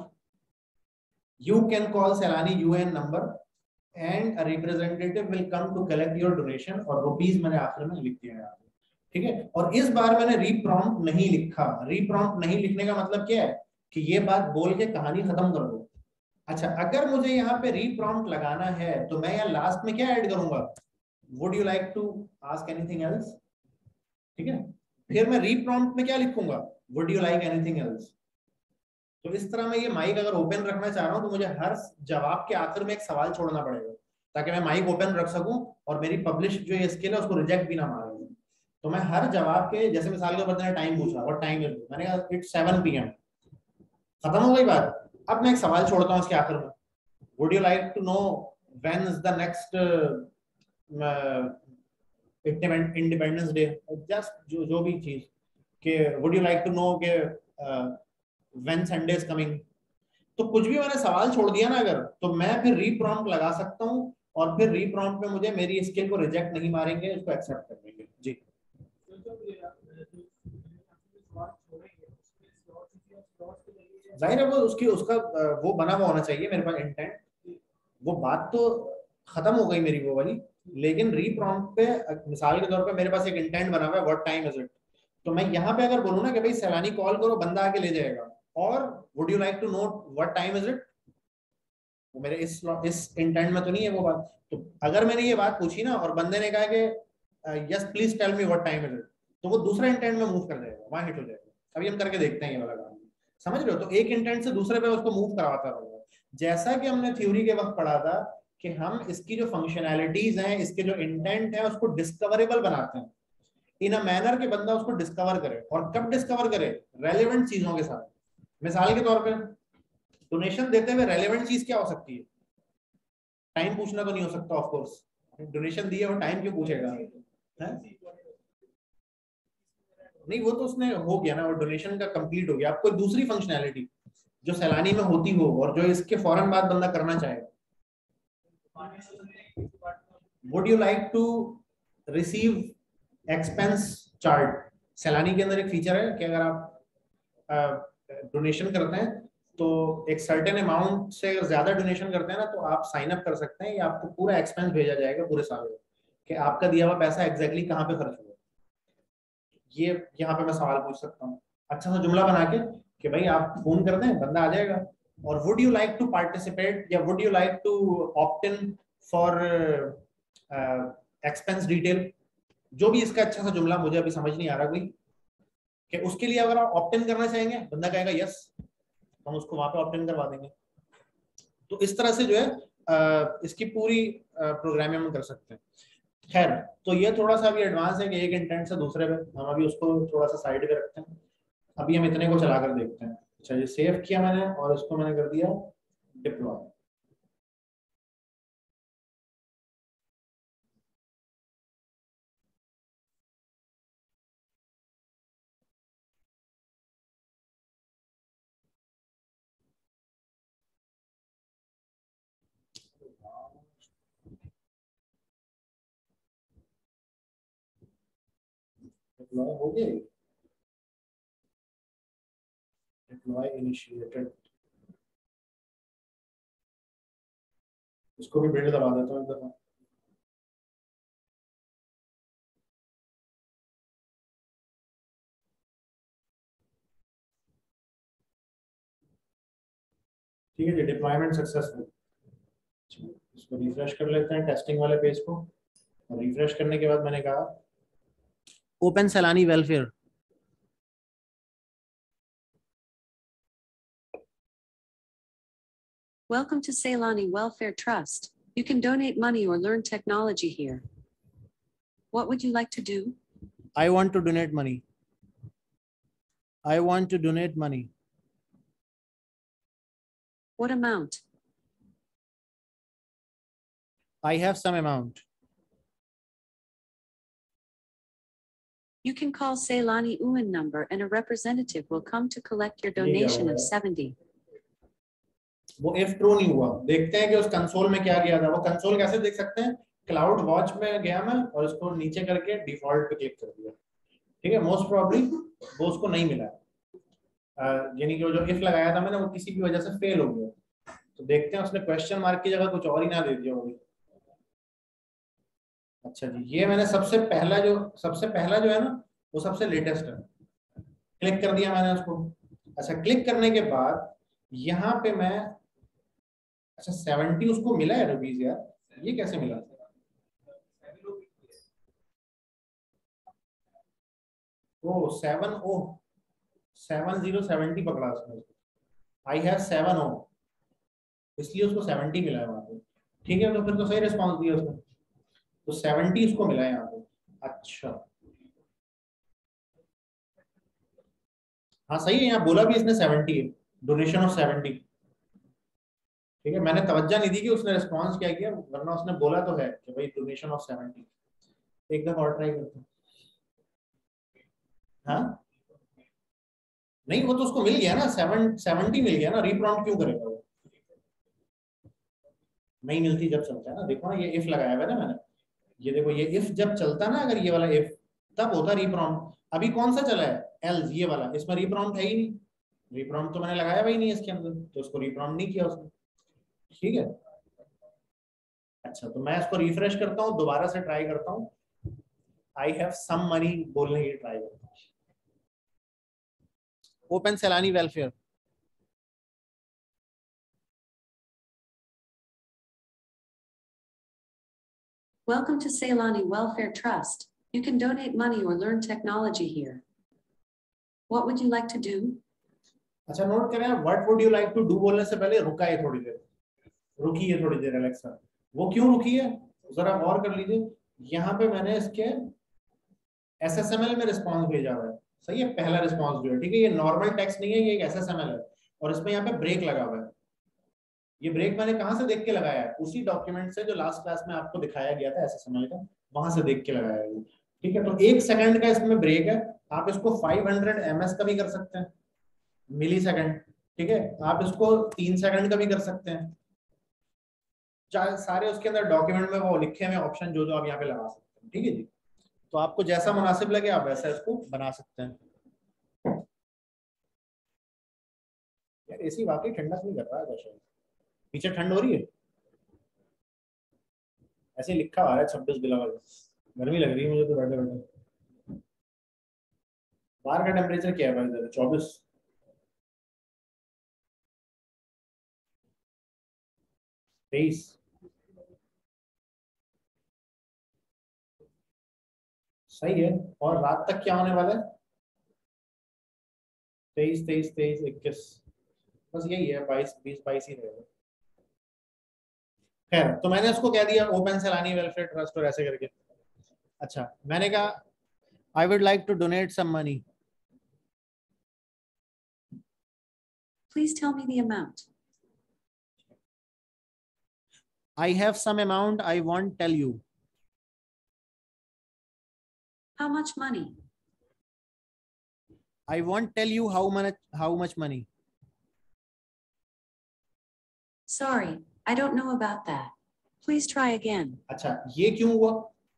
you can call Ceylani UAN number and a representative will come to collect your donation, और रुपीज मैंने आखिर में लिख दिया है, ठीक है। और इस बार मैंने रीप्रॉम्प्ट नहीं लिखा। रीप्रॉम्प्ट नहीं लिखने का मतलब क्या है कि ये बात बोल के कहानी खत्म कर दो। अच्छा, अगर मुझे यहाँ पे रीप्रॉम्प्ट लगाना है तो मैं यहाँ लास्ट में क्या ऐड करूंगा, would you like to ask anything else, ठीक है। फिर मैं रीप्रॉम्प्ट में क्या लिखूंगा, would you like anything else. तो इस तरह मैं ये माइक अगर ओपन रखना चाह रहा हूँ तो मुझे हर जवाब के आखिर में एक सवाल छोड़ना पड़ेगा ताकि मैं माइक ओपन रख सकूं और मेरी पब्लिश जो ये स्किल है उसको रिजेक्ट भी ना मारे। तो मैं हर जवाब के, जैसे मिसाल के बंदे ने टाइम पूछा और टाइम है, मैंने कहा इट्स सेवन पी एम, खत्म हो गई बात। अब मैं एक सवाल छोड़ता हूँ इसके आखिर में, would you like to know when is the next independence day, just जो जो भी चीज के would you like to know के व्हेन संडे इज कमिंग। तो कुछ भी मैंने सवाल छोड़ दिया ना अगर, तो मैं फिर रीप्रॉम्प्ट लगा सकता हूँ और फिर रीप्रॉम्प्ट में मुझे मेरी स्किल को रिजेक्ट नहीं मारेंगे, उसको एक्सेप्ट कर लेंगे। जी, जाहिर है वो उसकी उसका वो बना हुआ होना चाहिए मेरे पास इंटेंट। वो बात तो खत्म हो गई मेरी वो वाली, लेकिन रीप्रॉम्प्ट पे मिसाल के तौर पे मेरे पास एक इंटेंट बना हुआ है, व्हाट टाइम इज इट। तो मैं यहाँ पे अगर बोलूँ ना कि भाई सैलानी कॉल करो, बंदा आके ले जाएगा, और would you like to know what time is it, वो मेरे इस इस इंटेंट में तो नहीं है वो बात। तो अगर मैंने ये बात पूछी ना और बंदे ने कहा कि yes please tell me what time is it, तो वो दूसरा इंटेंट में मूव कर जाएगा, वहां हिट हो जाएगा। अभी हम करके देखते हैं ये वाला काम, समझ रहे हो? तो एक इंटेंट से दूसरे पे उसको मूव करवाता रहेगा। जैसा कि हमने थ्योरी के वक्त पढ़ा था कि हम इसकी जो फंक्शनैलिटीज हैं, इसके जो इंटेंट है, उसको डिस्कवरेबल बनाते हैं इन अ मैनर कि बंदा उसको डिस्कवर करे। और कब डिस्कवर करे? रेलेवेंट चीजों के साथ। मिसाल के तौर पे डोनेशन देते हुए रेलेवेंट चीज क्या हो सकती है? टाइम पूछना तो नहीं हो सकता ऑफ कोर्स, डोनेशन दिए और टाइम क्यों पूछेगा है? नहीं, वो तो उसने हो गया ना, वो डोनेशन का कंप्लीट हो गया। आपको दूसरी फंक्शनैलिटी जो सैलानी में होती हो और जो इसके फौरन बाद बंदा करना चाहेगा, would you like to receive expense chart? सैलानी के अंदर एक फीचर है कि अगर आप डोनेशन करते हैं तो एक सर्टेन अमाउंट से अगर ज्यादा डोनेशन करते हैं ना, तो आप साइन अप कर सकते हैं, या आपको पूरा एक्सपेंस भेजा जाएगा पूरे साल में कि आपका दिया हुआ पैसा एग्जैक्टली कहाँ पे खर्च हुआ। ये यहाँ पे मैं सवाल पूछ सकता हूँ अच्छा सा जुमला बना के कि भाई आप फोन कर दें, बंदा आ जाएगा। और would you like to participate या would you like to opt in for expense detail, जो भी इसका अच्छा सा जुमला, मुझे अभी समझ नहीं आ रहा कोई, कि उसके लिए अगर आप ऑप्ट इन करना चाहेंगे, बंदा कहेगा यस, हम उसको वहां पे ऑप्ट इन करवा देंगे। तो इस तरह से जो है uh, इसकी पूरी प्रोग्रामिंग हम कर सकते हैं। खैर, तो ये थोड़ा सा अभी एडवांस है कि एक इंटेंट से दूसरे पे, हम अभी उसको थोड़ा सा साइड पे रखते हैं। अभी हम इतने को चला कर देखते हैं। अच्छा, ये सेव किया मैंने और इसको मैंने कर दिया डिप्लॉय। डिप्लॉय हो गया, डिप्लॉय इनिशिएटेड। इसको भी बिल्ड दबा देता हूँ एक दफा। ठीक है जी, डिप्लॉयमेंट सक्सेसफुल। इसको रिफ्रेश कर लेते हैं टेस्टिंग वाले पेज को, और रिफ्रेश करने के बाद मैंने कहा open Ceylani welfare. Welcome to Ceylani Welfare Trust. You can donate money or learn technology here. What would you like to do? I want to donate money. I want to donate money. What amount? I have some amount. You can call Ceylani U N number and a representative will come to collect your donation of seventy. वो if true नहीं हुआ, देखते हैं कि उस console में क्या गया था। वो कंसोल कैसे देख सकते हैं? क्लाउड वॉच में गया मैं और इसको नीचे करके डिफॉल्ट पे क्लिक कर दिया, ठीक है। मोस्ट प्रोबेबली वो उसको नहीं मिला, यानी कि वो जो इफ लगाया था मैंने वो किसी भी वजह से फेल हो गया। तो देखते हैं उसने क्वेश्चन मार्क की जगह कुछ और ही ना दे दिया होगी। अच्छा जी, ये मैंने सबसे पहला जो सबसे पहला जो है ना, वो सबसे लेटेस्ट है। क्लिक कर दिया मैंने उसको। अच्छा, क्लिक करने के बाद यहाँ पे मैं, अच्छा सेवेंटी उसको मिला है रुपीज यार, ये कैसे मिला? O seven o seven zero seventy पकड़ा उसने। आई हैव सेवन ओ, इसलिए उसको सेवेंटी मिला है वहां पे। ठीक है, तो फिर तो सही रिस्पॉन्स दिया उसने, तो सेवेंटी उसको मिला है यहाँ पे। अच्छा हाँ सही है, यहाँ बोला भी इसने सेवेंटी है, डोनेशन ऑफ सेवेंटी। ठीक है, मैंने तवज्जो नहीं दी कि उसने रिस्पॉन्स क्या किया, वरना उसने बोला तो है कि भाई डोनेशन ऑफ सेवेंटी। एक दफा और ट्राई करते हैं। हाँ नहीं, वो तो उसको मिल गया ना, सेवन सेवेंटी मिल गया ना, रीप्रॉम्प्ट क्यों करेगा वो? नहीं मिलती जब चलता है ना, देखो ना ये इफ लगाया हुआ है ना मैंने, ये देखो ये इफ जब चलता ना, अगर ये वाला इफ, तब होता रीप्रॉम्प्ट। अभी कौन सा चला है? एल्स, ये वाला, इसमें रीप्रॉम्प्ट है ही नहीं। रीप्रॉम्प्ट तो मैंने लगाया हुआ ही नहीं इसके अंदर, तो उसको रीप्रॉम्प्ट नहीं किया उसने। ठीक है, अच्छा तो मैं इसको रिफ्रेश करता हूँ, दोबारा से ट्राई करता हूँ। आई हैव सम मनी बोलने की ट्राई करता हूँ। Open Ceylani welfare. Welcome to Ceylani Welfare Trust. You can donate money or learn technology here. What would you like to do? अच्छा नोट करें, what would you like to do बोलने से पहले रुका है थोड़ी देर, रुकी है थोड़ी देर अलेक्सा। वो क्यों रुकी है जरा गौर कर लीजिए। यहाँ पे मैंने इसके एसएसएमएल में रिस्पॉन्स भेजा हुआ है, सही है, पहला रिस्पॉन्स जो है, ठीक है, ये नॉर्मल टेक्स्ट नहीं है, ये एक एसएसएमएल है और इसमें यहाँ पे ब्रेक लगा हुआ है। ये ब्रेक मैंने कहाँ से देख के लगाया है? उसी डॉक्यूमेंट से जो लास्ट क्लास में आपको दिखाया गया था एसएसएमएल का, वहां से देख के लगाया है, ठीक है। तो एक सेकंड का इसमें ब्रेक है, आप इसको फाइव हंड्रेड एमएस का भी कर सकते हैं, मिली सेकंड, ठीक है, आप इसको तीन सेकंड का भी कर सकते हैं, सारे उसके अंदर डॉक्यूमेंट में वो लिखे हुए ऑप्शन जो जो आप यहाँ पे लगा सकते हैं, ठीक है जी। तो आपको जैसा मुनासिब लगे आप वैसा इसको बना सकते हैं। यार एसी वाकई ठंडक नहीं कर रहा है, वैसे पीछे ठंड हो रही है, ऐसे लिखा आ रहा है छब्बीस बिला वाला, गर्मी लग रही है मुझे तो बैठे बैठे। बाहर का टेम्परेचर क्या है भाई? इधर चौबीस, तेईस, सही है। और रात तक क्या होने वाला है? तेईस तेईस तेईस इक्कीस, बस यही है, बाईस बीस बाईस ही रहेगा। खैर, तो मैंने उसको कह दिया ओपन सैलानी वेलफेयर ट्रस्ट और ऐसे करके। अच्छा, मैंने कहा I would like to donate some money. Please tell me the amount. I have some amount I won't tell you. How much money? I won't tell you how much how much money. Sorry, I don't know about that. Please try again. अच्छा, ये क्यों हुआ?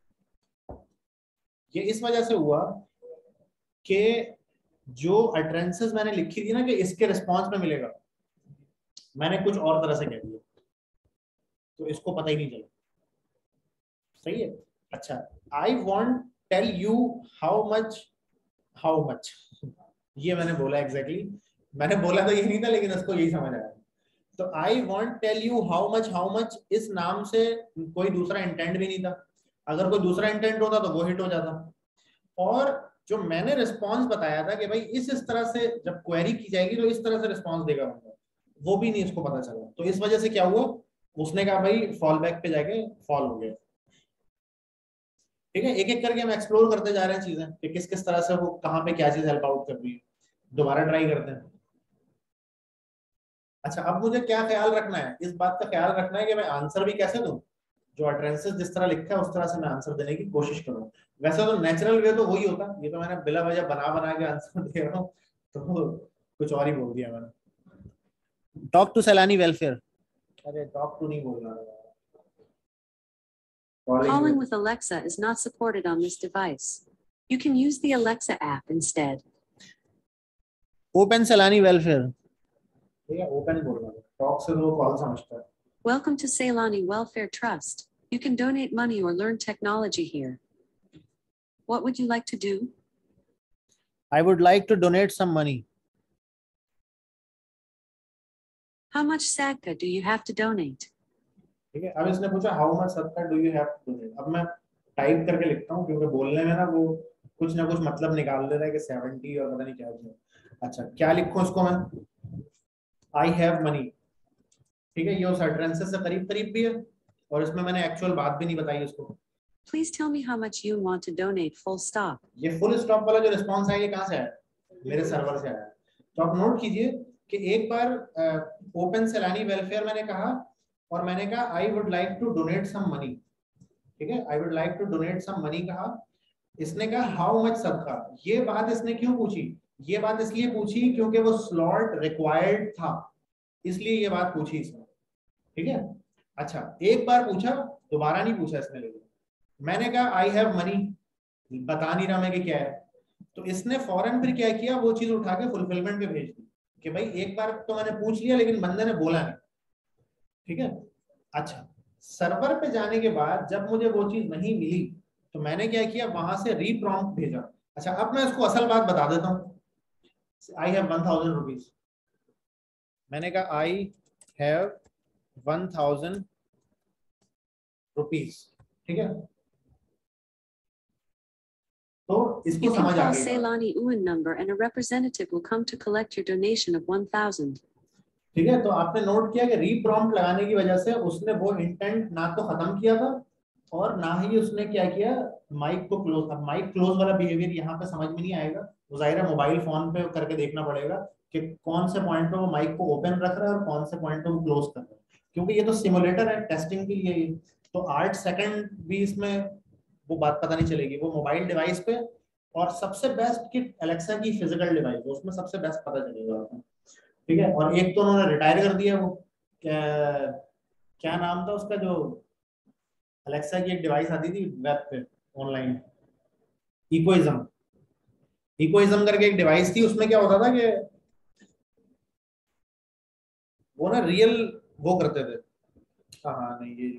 ये इस वजह से हुआ कि जो अटरेंसेस मैंने लिखी थी ना कि इसके रिस्पॉन्स में मिलेगा, मैंने कुछ और तरह से कह दिया, तो इसको पता ही नहीं चला, सही है। अच्छा, I want tell you how much how much, ये मैंने बोला एग्जैक्टली exactly. मैंने बोला तो ये नहीं था लेकिन उसको यही समझ आया। तो I want tell you how much how much, इस नाम से कोई दूसरा इंटेंट भी नहीं था, अगर कोई दूसरा इंटेंट होता तो वो हिट हो जाता। और जो मैंने रिस्पॉन्स बताया था कि भाई इस इस तरह से जब क्वेरी की जाएगी तो इस तरह से रिस्पॉन्स देगा बंदा, वो भी नहीं इसको पता चला। तो इस वजह से क्या हुआ, उसने कहा भाई फॉल बैक पे जाके फॉल हो गया, ठीक है। एक एक करके हम एक्सप्लोर करते जा रहे हैं चीजें कि किस किस तरह से वो कहाँ पे क्या चीज हेल्प आउट कर रही है, दोबारा ट्राई करते हैं। अच्छा, अब मुझे क्या ख्याल रखना है, इस बात का ख्याल रखना है कि मैं आंसर भी कैसे दूं, जो अटरेंसेस जिस तरह लिखा है उस तरह से मैं आंसर देने की कोशिश करूं। वैसे तो नेचुरल वे तो वही होता, ये तो मैंने बिला वजह बना बना के आंसर दे रहा हूँ, तो कुछ और ही बोल दिया मैंने। टॉक टू सैलानी वेलफेयर, अरे टॉक टू नहीं बोलना, Calling with Alexa is not supported on this device. You can use the Alexa app instead. Open Ceylani welfare, ठीक है, ओपन बोलना, टॉक से वो कॉल समझता है। Welcome to Ceylani Welfare Trust. You can donate money or learn technology here. What would you like to do? I would like to donate some money. How much sadka do you have to donate? ठीक है, अब इसने पूछा how much सदका do you have to donate. अब मैं type करके लिखता हूँ क्योंकि बोलने में ना वो कुछ ना कुछ मतलब निकाल दे रहा है कि सेवेंटी और पता नहीं क्या है। अच्छा, क्या लिखूं इसको मैं? आई हैव मनी, ठीक है, ये उस अटरेंसेस से करीब करीब भी है और इसमें मैंने एक्चुअल बात भी नहीं बताई उसको। Please tell me how much you want to donate, full stop. ये फुल स्टॉप वाला जो रिस्पॉन्स है ये कहाँ से आया? मेरे सर्वर से आया। तो आप नोट कीजिए कि एक बार ओपन सैलानी वेलफेयर मैंने कहा और मैंने कहा I would like to donate some money, ठीक है, I would like to donate some money कहा। इसने कहा हाउ मच सदका, ये बात इसने क्यों पूछी? ये बात इसलिए पूछी क्योंकि वो स्लॉट रिक्वायर्ड था, इसलिए ये बात पूछी इसने, ठीक है। अच्छा, एक बार पूछा, दोबारा नहीं पूछा इसने, लेकिन मैंने कहा आई हैव मनी, बता नहीं रहा मैं कि क्या है, तो इसने फौरन फिर क्या किया, वो चीज उठा के फुलफिलमेंट पे भेज दी कि भाई एक बार तो मैंने पूछ लिया लेकिन बंदे ने बोला नहीं, ठीक है। अच्छा, सर्वर पे जाने के बाद जब मुझे वो चीज नहीं मिली तो मैंने क्या किया, वहां से रीप्रॉम्प्ट भेजा। अच्छा, अब मैं इसको असल बात बता देता हूँ। I have one thousand rupees, मैंने कहा I have one thousand rupees, ठीक है। तो इसको You can समझ आ call गई बात। Ceylani Uwan number and a representative will come to collect your donation of one thousand. ठीक है, तो आपने नोट किया कि रीप्रॉम्प्ट लगाने की वजह से उसने वो इंटेंट ना तो खत्म किया था और ना ही उसने क्या किया, माइक को क्लोज। अब माइक क्लोज वाला बिहेवियर यहाँ पे समझ में नहीं आएगा, वो जाहिर है मोबाइल फोन पे करके देखना पड़ेगा कि कौन से पॉइंट पे वो माइक को ओपन रख रहा है और कौन से पॉइंट पे वो क्लोज कर रहा है, क्योंकि ये तो सिमुलेटर है टेस्टिंग के लिए। तो आठ सेकंड भी इसमें वो बात पता नहीं चलेगी। वो मोबाइल डिवाइस पे, और सबसे बेस्ट कि अलेक्सा की फिजिकल डिवाइस, उसमें सबसे बेस्ट पता चलेगा आपको। ठीक है, और एक तो उन्होंने रिटायर कर दिया, वो क्या क्या नाम था उसका, जो अलेक्सा की एक डिवाइस आती थी वेब पे ऑनलाइन, इकोइज्म। इकोइज्म करके एक डिवाइस थी, उसमें क्या होता था कि वो ना रियल वो करते थे। हाँ हाँ नहीं ये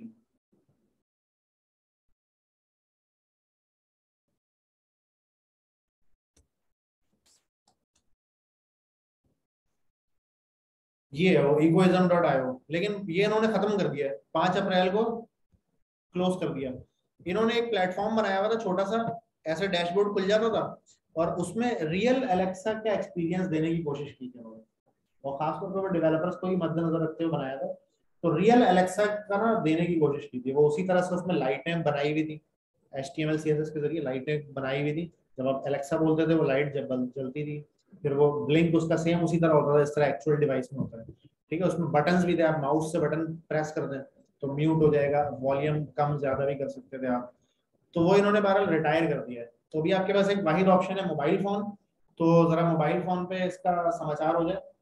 ये है वो इकोइज्म डॉट आई ओ, लेकिन ये इन्होंने खत्म कर दिया है, पांच अप्रैल को क्लोज कर दिया। इन्होंने एक प्लेटफॉर्म बनाया हुआ था छोटा सा, ऐसे डैशबोर्ड खुल जाता था और उसमें रियल एलेक्सा का एक्सपीरियंस देने की कोशिश की थी उन्होंने, और खासतौर पर डेवलपर्स को ही मद्देनजर रखते हुए बनाया था। तो रियल एलेक्सा का ना देने की कोशिश की थी वो, उसी तरह से उसमें लाइटें बनाई हुई थी, H T M L C S S के जरिए लाइटें बनाई हुई थी। जब आप एलेक्सा बोलते थे वो लाइट जब जलती थी, फिर वो ब्लिंक उसका सेम उसी तरह होता था जिस तरह एक्चुअल डिवाइस में होता है। ठीक है, उसमें बटन्स भी थे, आप माउस से बटन प्रेस कर दें तो म्यूट हो जाएगा, वॉल्यूम कम ज्यादा भी कर सकते थे आप। तो वो इन्होंने बहरहाल रिटायर कर दिया है। तो अभी आपके पास एक वाहिद ऑप्शन है मोबाइल फोन, तो जरा मोबाइल फोन पे इसका समाचार हो जाए।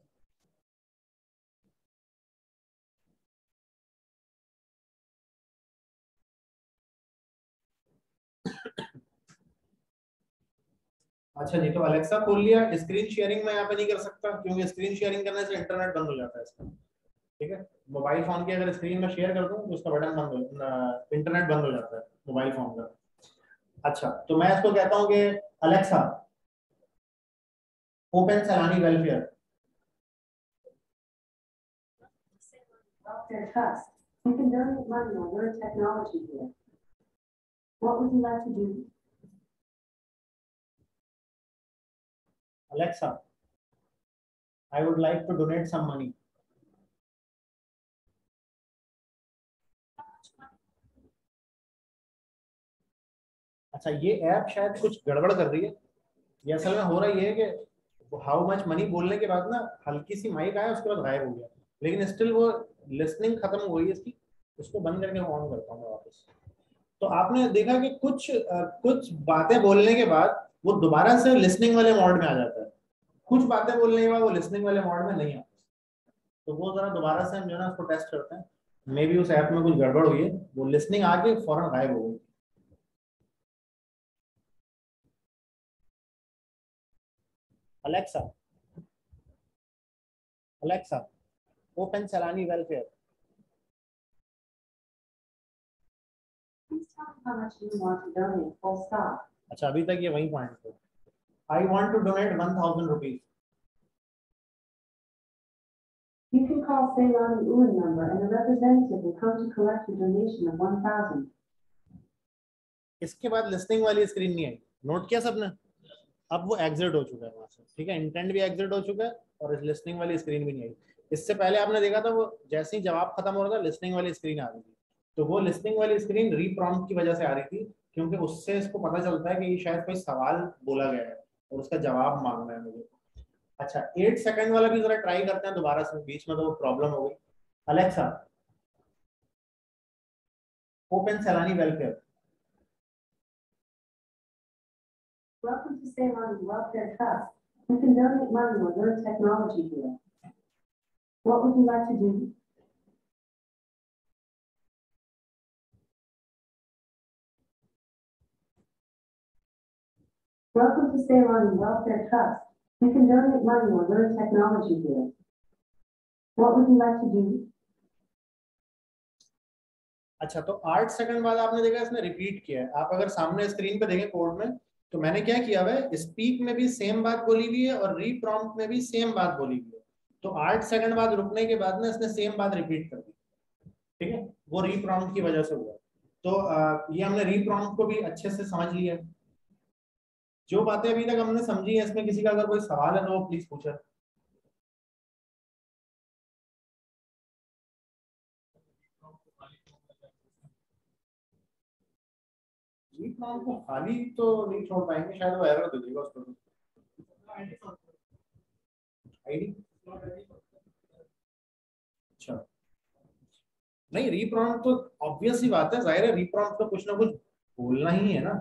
अच्छा जी, तो अलेक्सा खोल लिया। स्क्रीन शेयरिंग मैं यहाँ पे नहीं कर सकता क्योंकि स्क्रीन शेयरिंग करने से इंटरनेट बंद हो जाता है इसका। ठीक है, मोबाइल फोन की अगर स्क्रीन में शेयर कर दूं तो उसका बटन बंद हो, इंटरनेट बंद हो जाता है मोबाइल फोन का। अच्छा, तो मैं इसको कहता हूँ कि Alexa open Ceylani welfare. Welfare Trust. You can donate money or learn technology here. What would you like to do? Alexa, I would like to donate some money. अच्छा, ये ऐप शायद कुछ गड़बड़ कर रही है। ये असल में हो रहा ये है कि हाउ मच मनी बोलने के बाद ना हल्की सी माइक आया, उसके बाद गायब हो गया, लेकिन स्टिल वो लिसनिंग खत्म हो गई इसकी। उसको बंद करके ऑन करता हूँ वापस। तो आपने देखा कि कुछ आ, कुछ बातें बोलने के बाद वो दोबारा से लिसनिंग वाले मोड में आ जाता है, कुछ बातें बोलने के बाद वो लिसनिंग वाले मोड में नहीं आता। तो वो जरा दोबारा से हम जो है ना उसको टेस्ट करते हैं, मे बी उस ऐप में कुछ गड़बड़ हुई है, वो लिसनिंग आके फौरन गायब हो गई। Alexa Alexa open Ceylani welfare. Please tell me how much you want to donate. Full stop. अच्छा, अभी तक ये वही पॉइंट है। I want to donate one thousand rupees. You can call Ceylani Uwan number and a representative will come to collect your donation of one thousand. इसके बाद listening वाली screen नहीं आई, नोट किया सबने? अब वो एग्जिट हो चुका है वहां से। ठीक है, इंटेंट भी एग्जिट हो चुका है और इस लिसनिंग वाली स्क्रीन भी नहीं आई। इससे पहले आपने देखा था वो जैसे ही जवाब खत्म हो रहा था लिसनिंग वाली स्क्रीन आ रही थी। तो वो लिसनिंग वाली स्क्रीन रीप्रॉम्प्ट की वजह से आ रही थी, क्योंकि उससे इसको पता चलता है कि ये शायद कोई सवाल बोला गया है और उसका जवाब मांगना है मुझे। अच्छा, एट सेकंड वाला भी जरा ट्राई करते हैं दोबारा से, बीच में तो वो प्रॉब्लम हो गई। Alexa open Ceylani welfare. Welcome to Ceylani Welfare Trust. You can donate money or learn technology here. What would you like to do? Welcome to Ceylani Welfare Trust. You can donate money or learn technology here. What would you like to do? अच्छा, तो आठ second बाद आपने देखा इसने repeat किया है। आप अगर सामने स्क्रीन पे देखें कोड में, तो मैंने क्या किया हुआ है, स्पीक में भी सेम बात बोली हुई है और रीप्रॉम्प्ट में भी सेम बात बोली हुई है। तो आठ सेकंड बाद रुकने के बाद ना इसने सेम बात रिपीट कर दी। ठीक है, वो रीप्रॉम्प्ट की वजह से हुआ। तो आ, ये हमने रीप्रॉम्प्ट को भी अच्छे से समझ लिया। जो बातें अभी तक हमने समझी है इसमें किसी का अगर कोई सवाल है तो वो प्लीज पूछे। रीड प्रॉम्प्ट को खाली तो नहीं छोड़ पाएंगे, शायद वो एरर दे देगा उसको। आईडी अच्छा नहीं, रीप्रॉम्प्ट तो ऑब्वियस ही बात है, जाहिर है रीप्रॉम्प्ट तो कुछ ना कुछ बोलना ही है ना।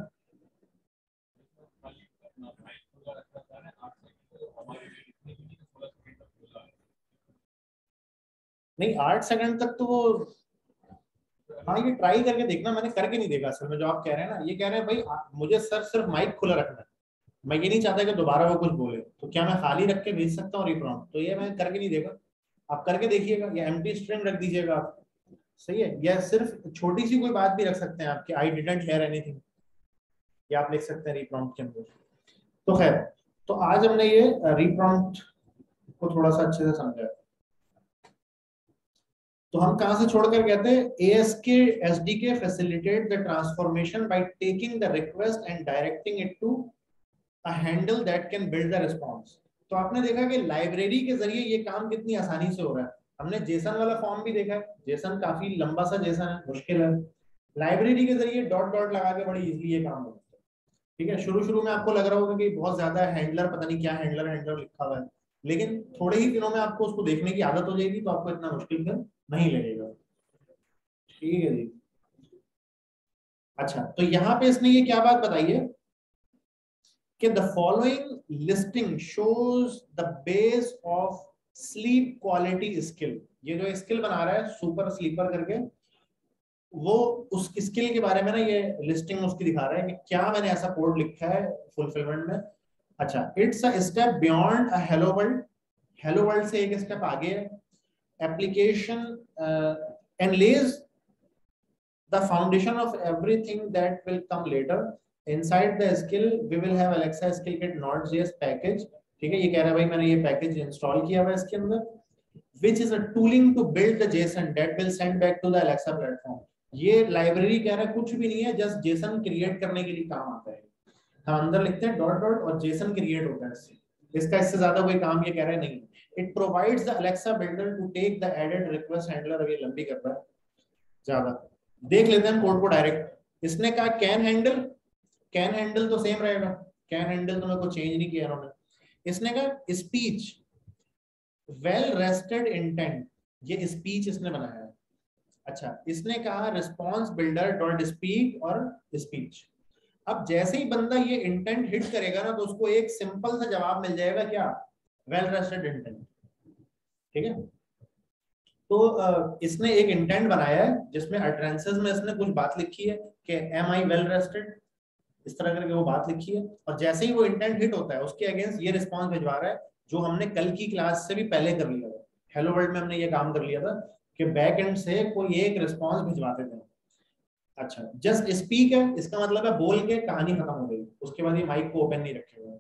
नहीं आठ सेकंड तक तो वो, हाँ ये ट्राई करके देखना, मैंने करके नहीं देखा असल में। जो आप कह रहे हैं ना, ये कह रहे हैं भाई आ, मुझे सर सिर्फ माइक खुला रखना है, मैं ये नहीं चाहता कि दोबारा वो कुछ बोले, तो क्या मैं खाली रख के भेज सकता हूँ रीप्रॉम्प्ट? तो ये मैं करके नहीं देखा, आप करके देखिएगा। या एम्प्टी स्ट्रिंग रख दीजिएगा आप, सही है। या सिर्फ छोटी सी कोई बात भी रख सकते हैं आपके, आई डिडंट हेयर एनीथिंग, ये आप लिख सकते हैं रीप्रॉम्प्ट के अंदर। तो खैर, तो आज हमने ये रीप्रॉम्प्ट को थोड़ा सा अच्छे से समझा। तो हम कहां से छोड़कर गए थे? A S K S D K facilitate the transformation by taking the request and directing it to a handle that can build the response। तो आपने देखा कि लाइब्रेरी के जरिए ये काम कितनी आसानी से हो रहा है। हमने जेसन वाला फॉर्म भी देखा है, जेसन काफी लंबा सा जेसन है, मुश्किल है। लाइब्रेरी के जरिए डॉट डॉट लगा के बड़ी इजीली ये काम होता है। ठीक है, शुरू शुरू में आपको लग रहा होगा कि बहुत ज्यादा हैंडलर, पता नहीं क्या हैंडलर हैंडलर लिखा हुआ है, लेकिन थोड़े ही दिनों में आपको उसको देखने की आदत हो जाएगी, तो आपको इतना मुश्किल फिर नहीं लगेगा। ठीक है जी। अच्छा, तो यहाँ पे इसने ये क्या बात बताई है कि the following listing shows the base of sleep quality skill. ये जो स्किल बना रहा है सुपर स्लीपर करके, वो उस स्किल के बारे में ना ये लिस्टिंग उसकी दिखा रहा है कि क्या मैंने ऐसा कोड लिखा है फुलफिलमेंट में। अच्छा, it's a step beyond a hello world, hello world से एक स्टेप आगे है। Application and lays the foundation of everything that will come later। inside the skill we will have Alexa skill kit node.js package। ठीक है, ये कह रहा है भाई मैंने ये पैकेज इंस्टॉल किया हुआ है इसके अंदर, which is a tooling to build the JSON that will send back to the Alexa platform। ये लाइब्रेरी कह रहा है कुछ भी नहीं है, जस्ट जेसन क्रिएट करने के लिए काम आता है। हम अंदर लिखते हैं डॉट डॉट और जेसन क्रिएट होता है इससे, इसका इससे ज्यादा कोई काम ये कह रहा है नहीं। It provides the Alexa builder to take the added request handler। अभी लंबी कर रहा है ज्यादा, देख लेते हैं कोड को डायरेक्ट। इसने कहा कैन हैंडल, कैन हैंडल तो सेम रहेगा, कैन हैंडल तो मैं कोई चेंज नहीं किया इन्होंने। इसने कहा स्पीच वेल रेस्टेड इंटेंट, ये स्पीच इसने बनाया है। अच्छा, इसने कहा रिस्पॉन्स बिल्डर डॉट स्पीक और स्पीच। अब जैसे ही बंदा ये इंटेंट हिट करेगा ना, तो उसको एक सिंपल सा जवाब मिल जाएगा, क्या? Well rested intent. ठीक है, तो इसने एक इंटेंट बनाया है जिसमें अटरेंसेस में इसने कुछ बात लिखी है कि एम आई वेल रेस्टेड, इस तरह करके वो बात लिखी है। और जैसे ही वो इंटेंट हिट होता है उसके अगेंस्ट ये रिस्पांस भिजवा रहा है, जो हमने कल की क्लास से भी पहले कर लिया था। हेलो वर्ल्ड में हमने ये काम कर लिया था कि बैक एंड से कोई एक रिस्पांस भिजवाते थे। अच्छा, जस्ट स्पीक है, इसका मतलब है बोल के कहानी खत्म हो गई, उसके बाद ये माइक को ओपन नहीं रखेगा।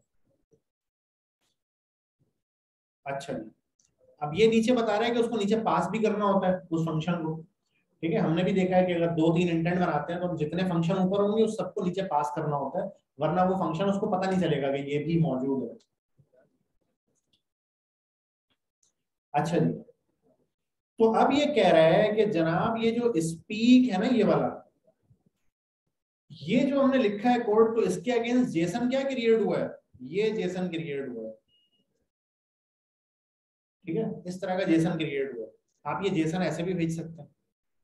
अच्छा जी, अब ये नीचे बता रहा है कि उसको नीचे पास भी करना होता है उस फंक्शन को। ठीक है, हमने भी देखा है कि अगर दो तीन इंटेंट बनाते हैं तो जितने फंक्शन ऊपर होंगे उस सबको नीचे पास करना होता है, वरना वो फंक्शन उसको पता नहीं चलेगा कि ये भी मौजूद है। अच्छा जी, तो अब ये कह रहा है कि जनाब ये जो स्पीक है ना, ये वाला, ये जो हमने लिखा है कोड, तो इसके अगेंस्ट जेसन क्या क्रिएट हुआ है? ये जेसन क्रिएट हुआ है। ठीक है, इस तरह का जेसन क्रिएट हुआ है। आप ये जेसन ऐसे भी भेज सकते हैं।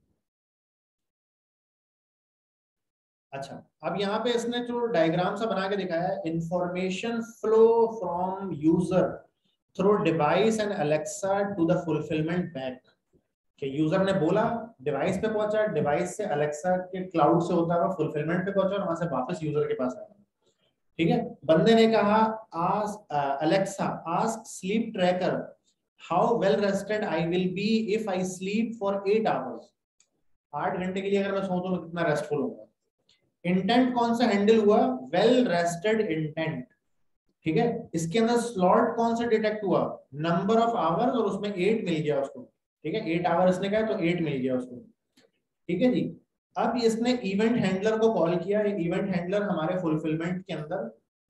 अच्छा, अब यहाँ पे इसने जो डायग्राम सा बना के दिखाया है, information flow from user through device and Alexa to the fulfilment back. कि यूजर ने बोला, डिवाइस पे पहुंचा, डिवाइस से अलेक्सा के क्लाउड से होता हुआ फुलफिलमेंट पे पहुंचा और वहां से वापस यूजर के पास आया। ठीक है, बंदे ने कहा ask Alexa ask sleep tracker how well rested I will be if I sleep for eight hours. आठ घंटे के लिए अगर मैं सोऊं तो मैं कितना रेस्टफुल होगा। इंटेंट कौन सा हैंडल हुआ? Well rested intent. ठीक है, इसके अंदर स्लॉट कौन सा डिटेक्ट हुआ? नंबर ऑफ आवर्स, और उसमें एट मिल गया उसको। ठीक है, एट आवर इसने कहा तो एट मिल गया उसको। ठीक है जी, अब इसने इवेंट हैंडलर को कॉल किया। इवेंट हैंडलर हमारे फुलफिलमेंट के अंदर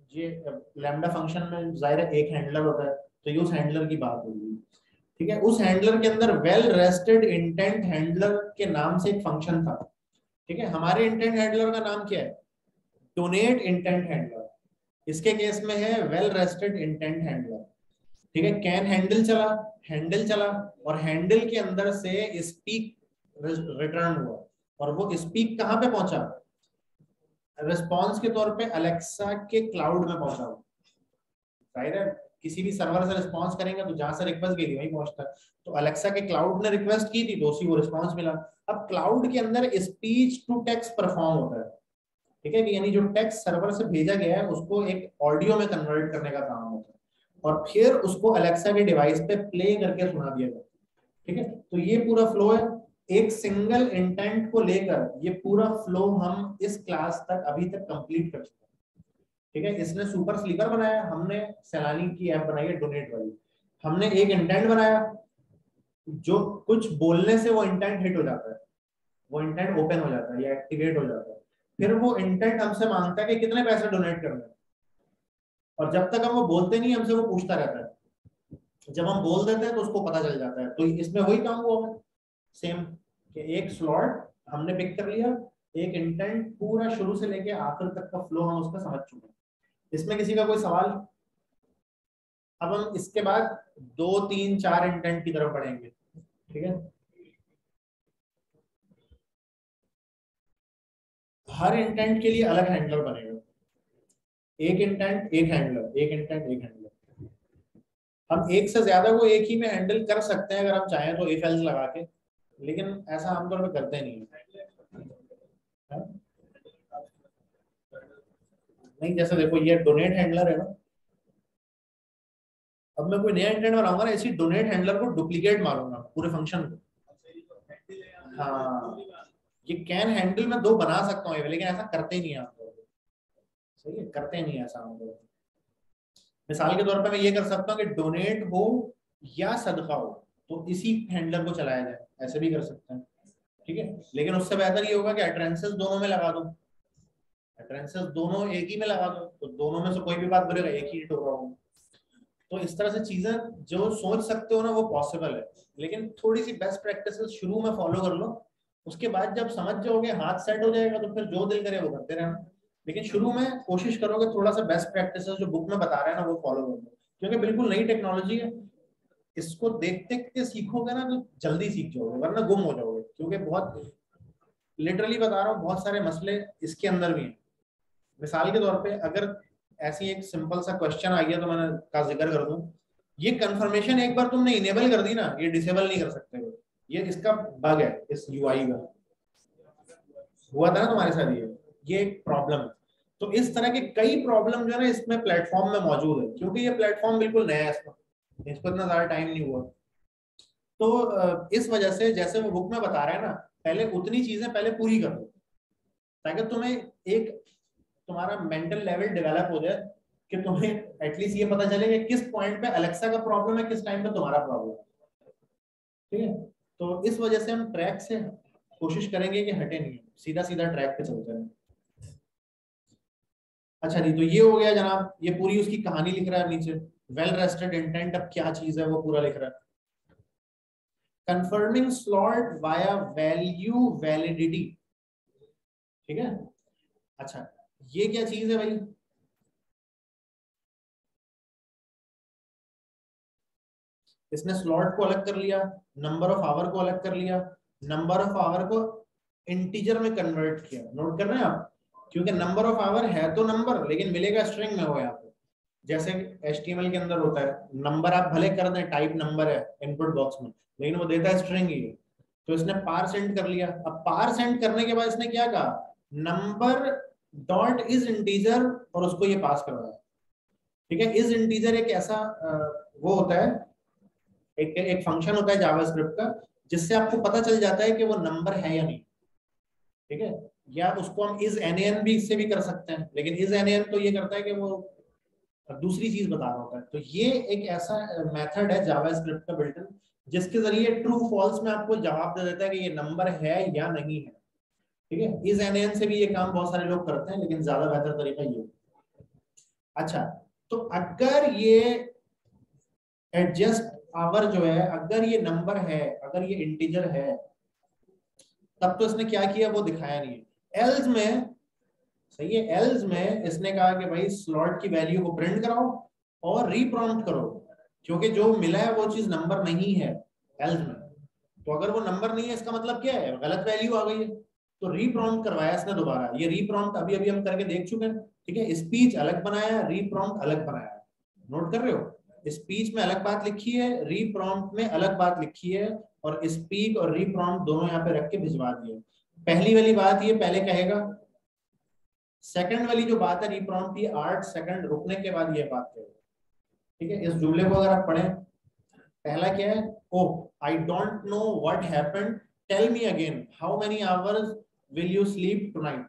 ये लैम्डा फंक्शन में जाहिर है एक हैंडलर होता है, तो ये उस हैंडलर की बात होगी, ठीक है। उस हैंडलर के अंदर वेल रेस्टेड इंटेंट हैंडलर के नाम से एक फंक्शन था, ठीक है। हमारे इंटेंट हैंडलर का नाम क्या है? Donate intent handler. इसके केस में है वेल रेस्टेड इंटेंट हैंडलर, ठीक है। कैन हैंडल चला, हैंडल चला, और हैंडल के अंदर से स्पीक रिटर्न हुआ, और वो स्पीक कहां पे पहुंचा? रिस्पॉन्स के तौर पे अलेक्सा के क्लाउड में पहुंचा हुआ। जाहिर है किसी भी सर्वर से रिस्पॉन्स करेंगे तो जहां से रिक्वेस्ट गई थी वहीं पहुंचता है, तो अलेक्सा के क्लाउड ने रिक्वेस्ट की थी तो उसी को रिस्पॉन्स मिला। अब क्लाउड के अंदर स्पीच टू टेक्स्ट परफॉर्म होता है, ठीक है, कि यानी जो टेक्स्ट सर्वर से भेजा गया है उसको एक ऑडियो में कन्वर्ट करने का काम होता है, और फिर उसको अलेक्सा के डिवाइस पे प्ले करके सुना दिया जाता है, ठीक है। तो ये पूरा फ्लो है, एक सिंगल इंटेंट को लेकर ये पूरा फ्लो हम इस क्लास तक अभी तक कंप्लीट कर चुके हैं, ठीक है। इसने सुपर स्लीपर बनाया, हमने सैलानी की ऐप बनाई है डोनेट वाली। हमने एक इंटेंट बनाया, जो कुछ बोलने से वो इंटेंट हिट हो जाता है, वो इंटेंट ओपन हो जाता है या एक्टिवेट हो जाता है। फिर वो इंटेंट हमसे मांगता है कि कितने पैसे डोनेट करने हैं, और जब तक हम वो बोलते नहीं हमसे वो पूछता रहता है। जब हम बोल देते हैं तो उसको पता चल जाता है। तो इसमें वही काम हुआ है सेम, कि एक स्लॉट हमने पिक कर लिया, एक इंटेंट पूरा शुरू से लेके आखिर तक का फ्लो हम उसका समझ चुके हैं। इसमें किसी का कोई सवाल? अब हम इसके बाद दो तीन चार इंटेंट की तरफ बढ़ेंगे, ठीक है। हर इंटेंट के लिए अलग हैंडलर बनेगा, एक इंटेंट एक हैंडलर, एक इंटेंट एक हैंडलर। हम एक से ज्यादा को एक ही में हैंडल कर सकते हैं अगर हम चाहें तो इफ एल्स लगा के, लेकिन ऐसा आमतौर पर करते नहीं है। नहीं, जैसे देखो ये डोनेट हैंडलर है ना, अब मैं कोई नया इंटेंट बनाऊंगा ना, इसी डोनेट हैंडलर को डुप्लीकेट मारूंगा पूरे फंक्शन को। हाँ, ये कैन हैंडल में दो बना सकता हूँ, लेकिन ऐसा करते नहीं है आमतौर पर, सही है, करते नहीं है ऐसा आमतौर पर। मिसाल के तौर पर मैं ये कर सकता हूँ कि डोनेट हो या सदका हो तो इसी हैंडलर को चलाया जाए, ऐसे भी कर सकते हैं, ठीक है। लेकिन उससे बेहतर ये होगा कि अटरेंसेस दोनों में लगा दो, अटरेंसेस दोनों एक ही में लगा दो, तो दोनों में से कोई भी बात बोलेगा एक ही हिट होगा वो। तो इस तरह से चीजें जो सोच सकते हो ना वो पॉसिबल है, लेकिन थोड़ी सी बेस्ट प्रैक्टिसेस शुरू में फॉलो कर लो, उसके बाद जब समझ जाओगे हाथ सेट हो जाएगा तो फिर जो दिल करे वो करते रहना। लेकिन शुरू में कोशिश करोगे थोड़ा सा बेस्ट प्रैक्टिसेस जो बुक में बता रहे हैं ना वो फॉलो करो, क्योंकि बिल्कुल नई टेक्नोलॉजी है, इसको देखते देखते सीखोगे ना तो जल्दी सीख जाओगे, वरना गुम हो जाओगे, क्योंकि बहुत लिटरली बता रहा हूँ बहुत सारे मसले इसके अंदर भी हैं। मिसाल के तौर पे अगर ऐसी एक सिंपल सा क्वेश्चन आ गया तो मैंने का जिक्र कर दूं, ये कंफर्मेशन एक बार तुमने इनेबल कर दी ना, ये डिसेबल नहीं कर सकते हो, ये इसका बग है इस यूआई का, हुआ था ना तुम्हारे साथ, ये ये एक प्रॉब्लम है। तो इस तरह के कई प्रॉब्लम जो है ना इसमें प्लेटफॉर्म में मौजूद है, क्योंकि ये प्लेटफॉर्म बिल्कुल नया है, इसको इसको इतना ज्यादा टाइम नहीं हुआ। तो इस वजह से जैसे वो बुक में बता रहे हैं ना, पहले उतनी चीजें पहले पूरी कर दो ताकि तुम्हें एक तुम्हारा मेंटल लेवल डेवलप हो जाए कि तुम्हें एटलीस्ट ये पता चले कि किस पॉइंट पे अलेक्सा का प्रॉब्लम है, किस टाइम पे तुम्हारा प्रॉब्लम है, ठीक है। तो इस वजह से हम ट्रैक से कोशिश करेंगे कि हटे नहीं, सीधा सीधा ट्रैक पे चलते हैं। अच्छा जी, तो ये हो गया जनाब, ये पूरी उसकी कहानी लिख रहा है नीचे, वेल रेस्टेड इंटेंट अब क्या चीज है वो पूरा लिख रहा है। Confirming slot via value validity, ठीक है। अच्छा, ये क्या चीज है भाई? इसने स्लॉट को अलग कर लिया, नंबर ऑफ आवर को अलग कर लिया, नंबर ऑफ आवर को इंटीजर में कन्वर्ट किया, नोट कर रहे हैं आप, क्योंकि नंबर ऑफ आवर है तो नंबर, लेकिन मिलेगा स्ट्रिंग में हो यहाँ पे, जैसे एचटीएमएल के अंदर होता है, नंबर आप भले कर दें टाइप नंबर है इनपुट बॉक्स में, लेकिन वो देता है स्ट्रिंग ही। तो इसने पार सेंड कर लिया, अब पार सेंड करने के बाद इसने क्या कहा, नंबर डॉट इज इंटीजर, और उसको ये पास करवाया, ठीक है। इज इंटीजर एक ऐसा वो होता है, एक एक फंक्शन होता है जावास्क्रिप्ट का, जिससे आपको पता चल जाता है कि वो नंबर है या नहीं, ठीक है। या उसको हम इज एनएन भी इससे भी कर सकते हैं, लेकिन इज एनएन तो ये करता है कि वो दूसरी चीज बता रहा होता है। तो ये एक ऐसा मेथड है जावास्क्रिप्ट का बिल्ट इन, जिसके जरिए ट्रू फॉल्स में आपको जवाब दे देता है कि ये नंबर है या नहीं है, ठीक है। इज एनएन से भी ये काम बहुत सारे लोग करते हैं, लेकिन ज्यादा बेहतर तरीका ये है। अच्छा, तो अगर ये एडजस्ट आवर जो है, अगर ये नंबर है, अगर ये इंटीजर है, तब तो इसने क्या किया वो दिखाया नहीं है। एल्स में सही है, एल्स में इसने कहा कि भाई स्लॉट की वैल्यू को प्रिंट कराओ और रीप्रॉम्प्ट करो, क्योंकि जो मिला है वो चीज नंबर नहीं है एल्स में। तो अगर वो नंबर नहीं है इसका मतलब क्या है, गलत वैल्यू आ गई है। तो रीप्रॉम्प्ट करवाया इसने दोबारा। ये रीप्रॉम्प्ट अभी अभी हम करके देख चुके हैं, ठीक है। स्पीच अलग बनाया, रीप्रॉम्प्ट अलग बनाया, नोट कर रहे हो। स्पीच में अलग बात लिखी है, रीप्रॉम्प्ट में अलग बात लिखी है, और स्पीक और रीप्रॉम्प्ट दोनों यहाँ पे रख के भिजवा दिए। पहली वाली बात ये पहले कहेगा, सेकंड वाली जो बात है रीप्रॉम्प्ट, ये आठ सेकंड रुकने के बाद ये बात करेगा, ठीक है। इस जुमले को अगर आप पढ़ें, पहला क्या है, oh I don't know what happened, tell me again how many hours will you sleep tonight.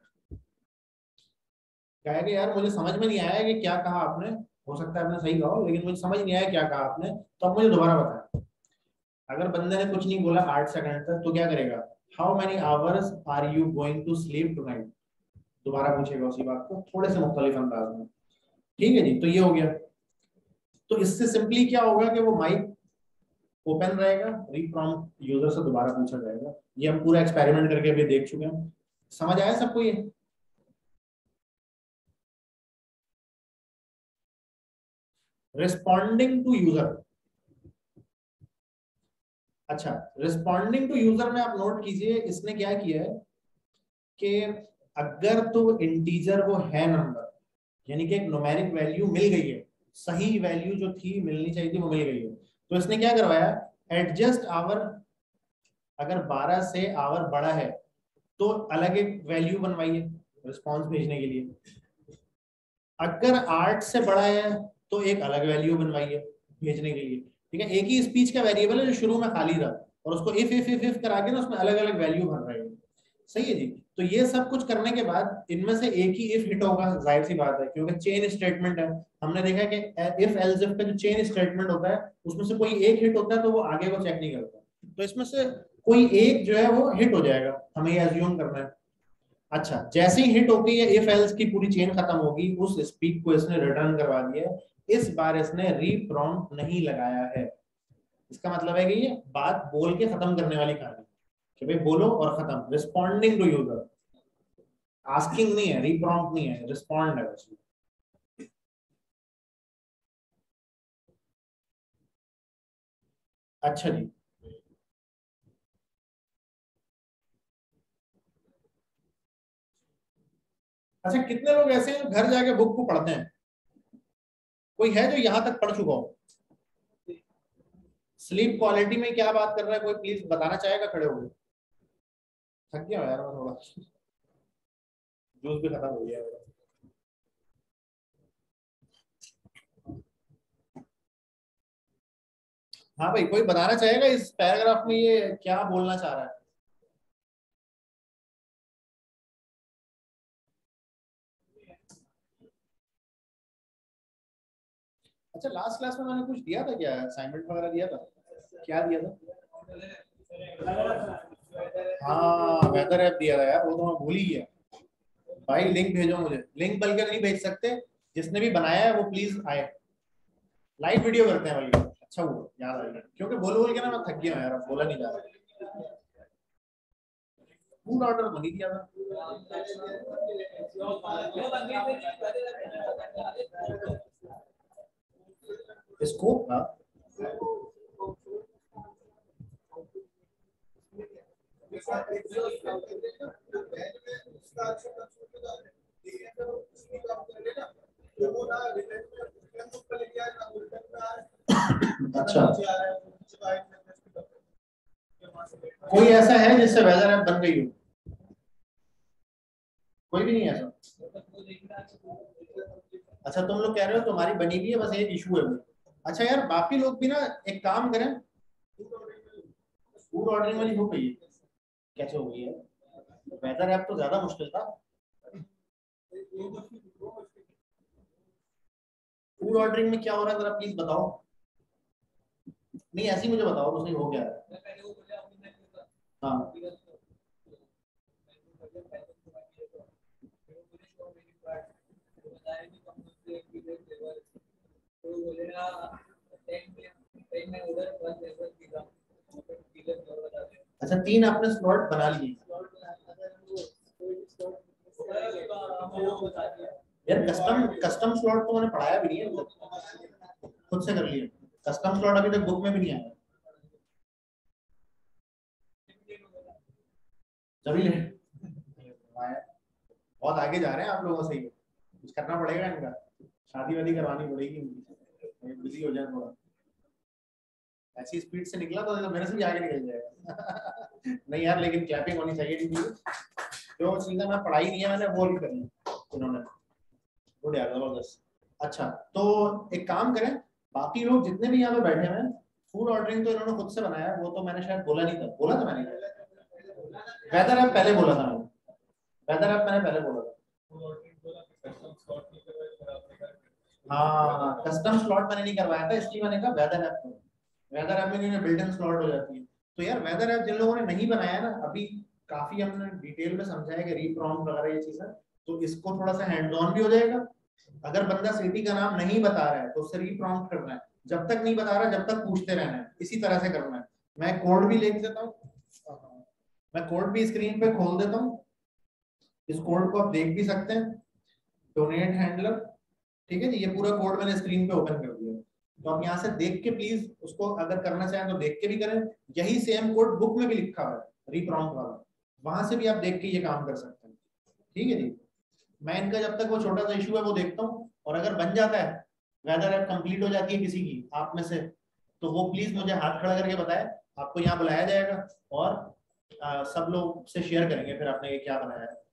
कहेगा यार मुझे समझ में नहीं आया कि क्या कहा आपने, हो सकता है आपने सही कहा हो, लेकिन मुझे समझ नहीं आया क्या कहा आपने, तो अब मुझे दोबारा बताएं। अगर बंदे ने कुछ नहीं बोला आठ सेकंड तक, तो क्या करेगा, how many hours are you going to sleep tonight, दोबारा पूछेगा उसी बात को थोड़े से मुख्तलिफ अंदाज में, ठीक है जी। तो ये हो गया। तो इससे सिंपली क्या होगा कि वो माइक ओपन रहेगा, रीप्रॉम्प्ट यूजर से दोबारा पूछा जाएगा। ये हम पूरा एक्सपेरिमेंट करके अभी देख चुके हैं। समझ आया सबको ये? रिस्पॉन्डिंग टू यूजर, अच्छा, रिस्पॉन्डिंग टू यूजर में आप नोट कीजिए इसने क्या किया है कि अगर तो इंटीजर वो है नंबर, यानी कि एक न्यूमेरिक वैल्यू मिल गई है, सही वैल्यू जो थी मिलनी चाहिए थी वो मिल गई है, तो इसने क्या करवाया, एडजस्ट आवर, अगर बारह से आवर बड़ा है तो अलग एक वैल्यू बनवाइए रिस्पॉन्स भेजने के लिए। अगर आठ से बड़ा है तो एक अलग वैल्यू बनवाइए भेजने के लिए, ठीक है। एक ही स्पीच का वेरिएबल है जो शुरू में खाली था, और उसको इफ इफ इफ इफ करा के ना उसमें अलग अलग वैल्यू भर रहे हैं, सही है जी। तो ये सब कुछ करने के बाद इनमें से एक ही इफ हिट होगा, जाहिर सी बात है, क्योंकि चेन स्टेटमेंट है। हमने देखा है कि इफ एल्स इफ का जो चेन स्टेटमेंट होता है उसमें से कोई एक हिट होता है तो वो आगे को चेक नहीं करता, तो इसमें से कोई एक जो है वो हिट हो जाएगा, हमें ये अज्यूम करना है। अच्छा, जैसे ही हिट होगी या इफ एल्स की पूरी चेन खत्म होगी, उस स्पीक को इसने रिटर्न करवा दिया है। इस बार इसने रीप्रॉम्प्ट नहीं लगाया है। इसका मतलब है कि ये बात बोल के खत्म करने वाली कहानी, कि भाई बोलो और खत्म, रिस्पॉन्डिंग टू यूजर, आस्किंग नहीं है, रीप्रॉम्प्ट नहीं है, रिस्पॉन्ड है उसमें। अच्छा जी, अच्छा कितने लोग ऐसे हैं जो घर जाके बुक को पढ़ते हैं? कोई है जो यहाँ तक पढ़ चुका हो? स्लीप क्वालिटी में क्या बात कर रहा है, कोई प्लीज बताना चाहेगा खड़े होकर? थक गया हूं यार मैं थोड़ा, जूस भी खत्म हो गया मेरा। हाँ भाई, कोई बताना चाहेगा इस पैराग्राफ में ये क्या बोलना चाह रहा है? अच्छा, लास्ट क्लास में मैंने कुछ दिया था क्या, असाइनमेंट वगैरह दिया था? क्या दिया था? हाँ, वेदर ऐप दिया था यार, वो तो मैं भूल ही गया। भाई लिंक भेजो मुझे, लिंक बल्कि नहीं भेज सकते, जिसने भी बनाया है वो प्लीज आए, लाइव वीडियो करते हैं भाई। अच्छा हुआ याद आ गया, क्योंकि बोल बोल के ना मैं थक गया हूं यार, अब बोला नहीं जा रहा। फूड ऑर्डर तो नहीं दिया था। स्कोप था। अच्छा, कोई ऐसा है जिससे वेदर ऐप बन गई हो? कोई भी नहीं है ऐसा? अच्छा, तुम लोग कह रहे हो तुम्हारी बनी हुई है, बस एक इशू है वो। अच्छा यार, बाकी लोग भी ना एक काम करें, फूड ऑर्डरिंग वाली हो गई है? कैसे हो गई है? वेदर ऐप तो ज्यादा मुश्किल था। फूड ऑर्डरिंग में क्या हो रहा है जरा प्लीज बताओ। नहीं, ऐसे ही मुझे बताओ तो सही, हो गया है? हाँ, अच्छा तीन आपने स्लॉट बना लिए यार। कस्टम कस्टम स्लॉट तो मैंने पढ़ाया भी नहीं है, खुद से कर लिया। कस्टम स्लॉट अभी तक बुक में भी नहीं आया। जभी बहुत आगे जा रहे हैं आप लोगों से, ही कुछ करना पड़ेगा इनका, शादी वादी करवानी पड़ेगी, बिजी हो जाए थोड़ा। ऐसी स्पीड से निकला तो मेरे से भी आगे निकल जाएगा। नहीं यार, लेकिन क्लैपिंग होनी चाहिए थी। जो चीजें मैं पढ़ाई नहीं है मैंने वो भी करनी उन्होंने। गुड यार, जबरदस्त। अच्छा तो एक काम करें, बाकी लोग जितने भी यहाँ पे बैठे हैं, फूड ऑर्डरिंग तो इन्होंने खुद से बनाया, वो तो मैंने शायद बोला नहीं था। बोला था मैंने? वेदर ऐप पहले बोला था मैंने, वेदर ऐप मैंने पहले बोला था। हाँ कस्टम स्लॉट मैंने नहीं करवाया था, इसलिए मैंने कहा वेदर ऐप करो। वेदर ऐप में बिल्ट इन स्लॉट हो जाती है। तो यार वेदर ऐप जिन लोगों ने नहीं बनाया ना, अभी काफी हमने डिटेल में समझाया कि रीप्रॉम्प्ट वगैरह ये चीजें, तो इसको थोड़ा सा हैंड ऑन भी हो जाएगा। अगर बंदा सिटी का नाम नहीं बता रहा है तो उससे रीप्रॉम्प्ट करना है, जब तक नहीं बता रहा जब तक पूछते रहना है, इसी तरह से करना है। मैं कोड भी लिख देता हूँ, मैं कोड भी स्क्रीन पे खोल देता हूँ, इस कोड को आप देख भी सकते हैं। डोनेट हैंडलर, ठीक है जी, ये पूरा कोड मैंने स्क्रीन पे ओपन कर दिया, तो आप यहाँ से देख के प्लीज उसको अगर करना चाहें तो देख के भी करें। यही सेम कोड बुक में भी लिखा हुआ है रीप्रॉम्प्ट वाला, वहां से भी आप देख के ये काम कर सकते हैं। ठीक है जी, मैं इनका जब तक वो छोटा सा इशू है वो देखता हूँ, और अगर बन जाता है, वेदर ऐप कंप्लीट हो जाती है किसी की आप में से, तो वो प्लीज मुझे हाथ खड़ा करके बताए, आपको यहाँ बुलाया जाएगा और आ, सब लोग से शेयर करेंगे फिर आपने ये क्या बनाया है।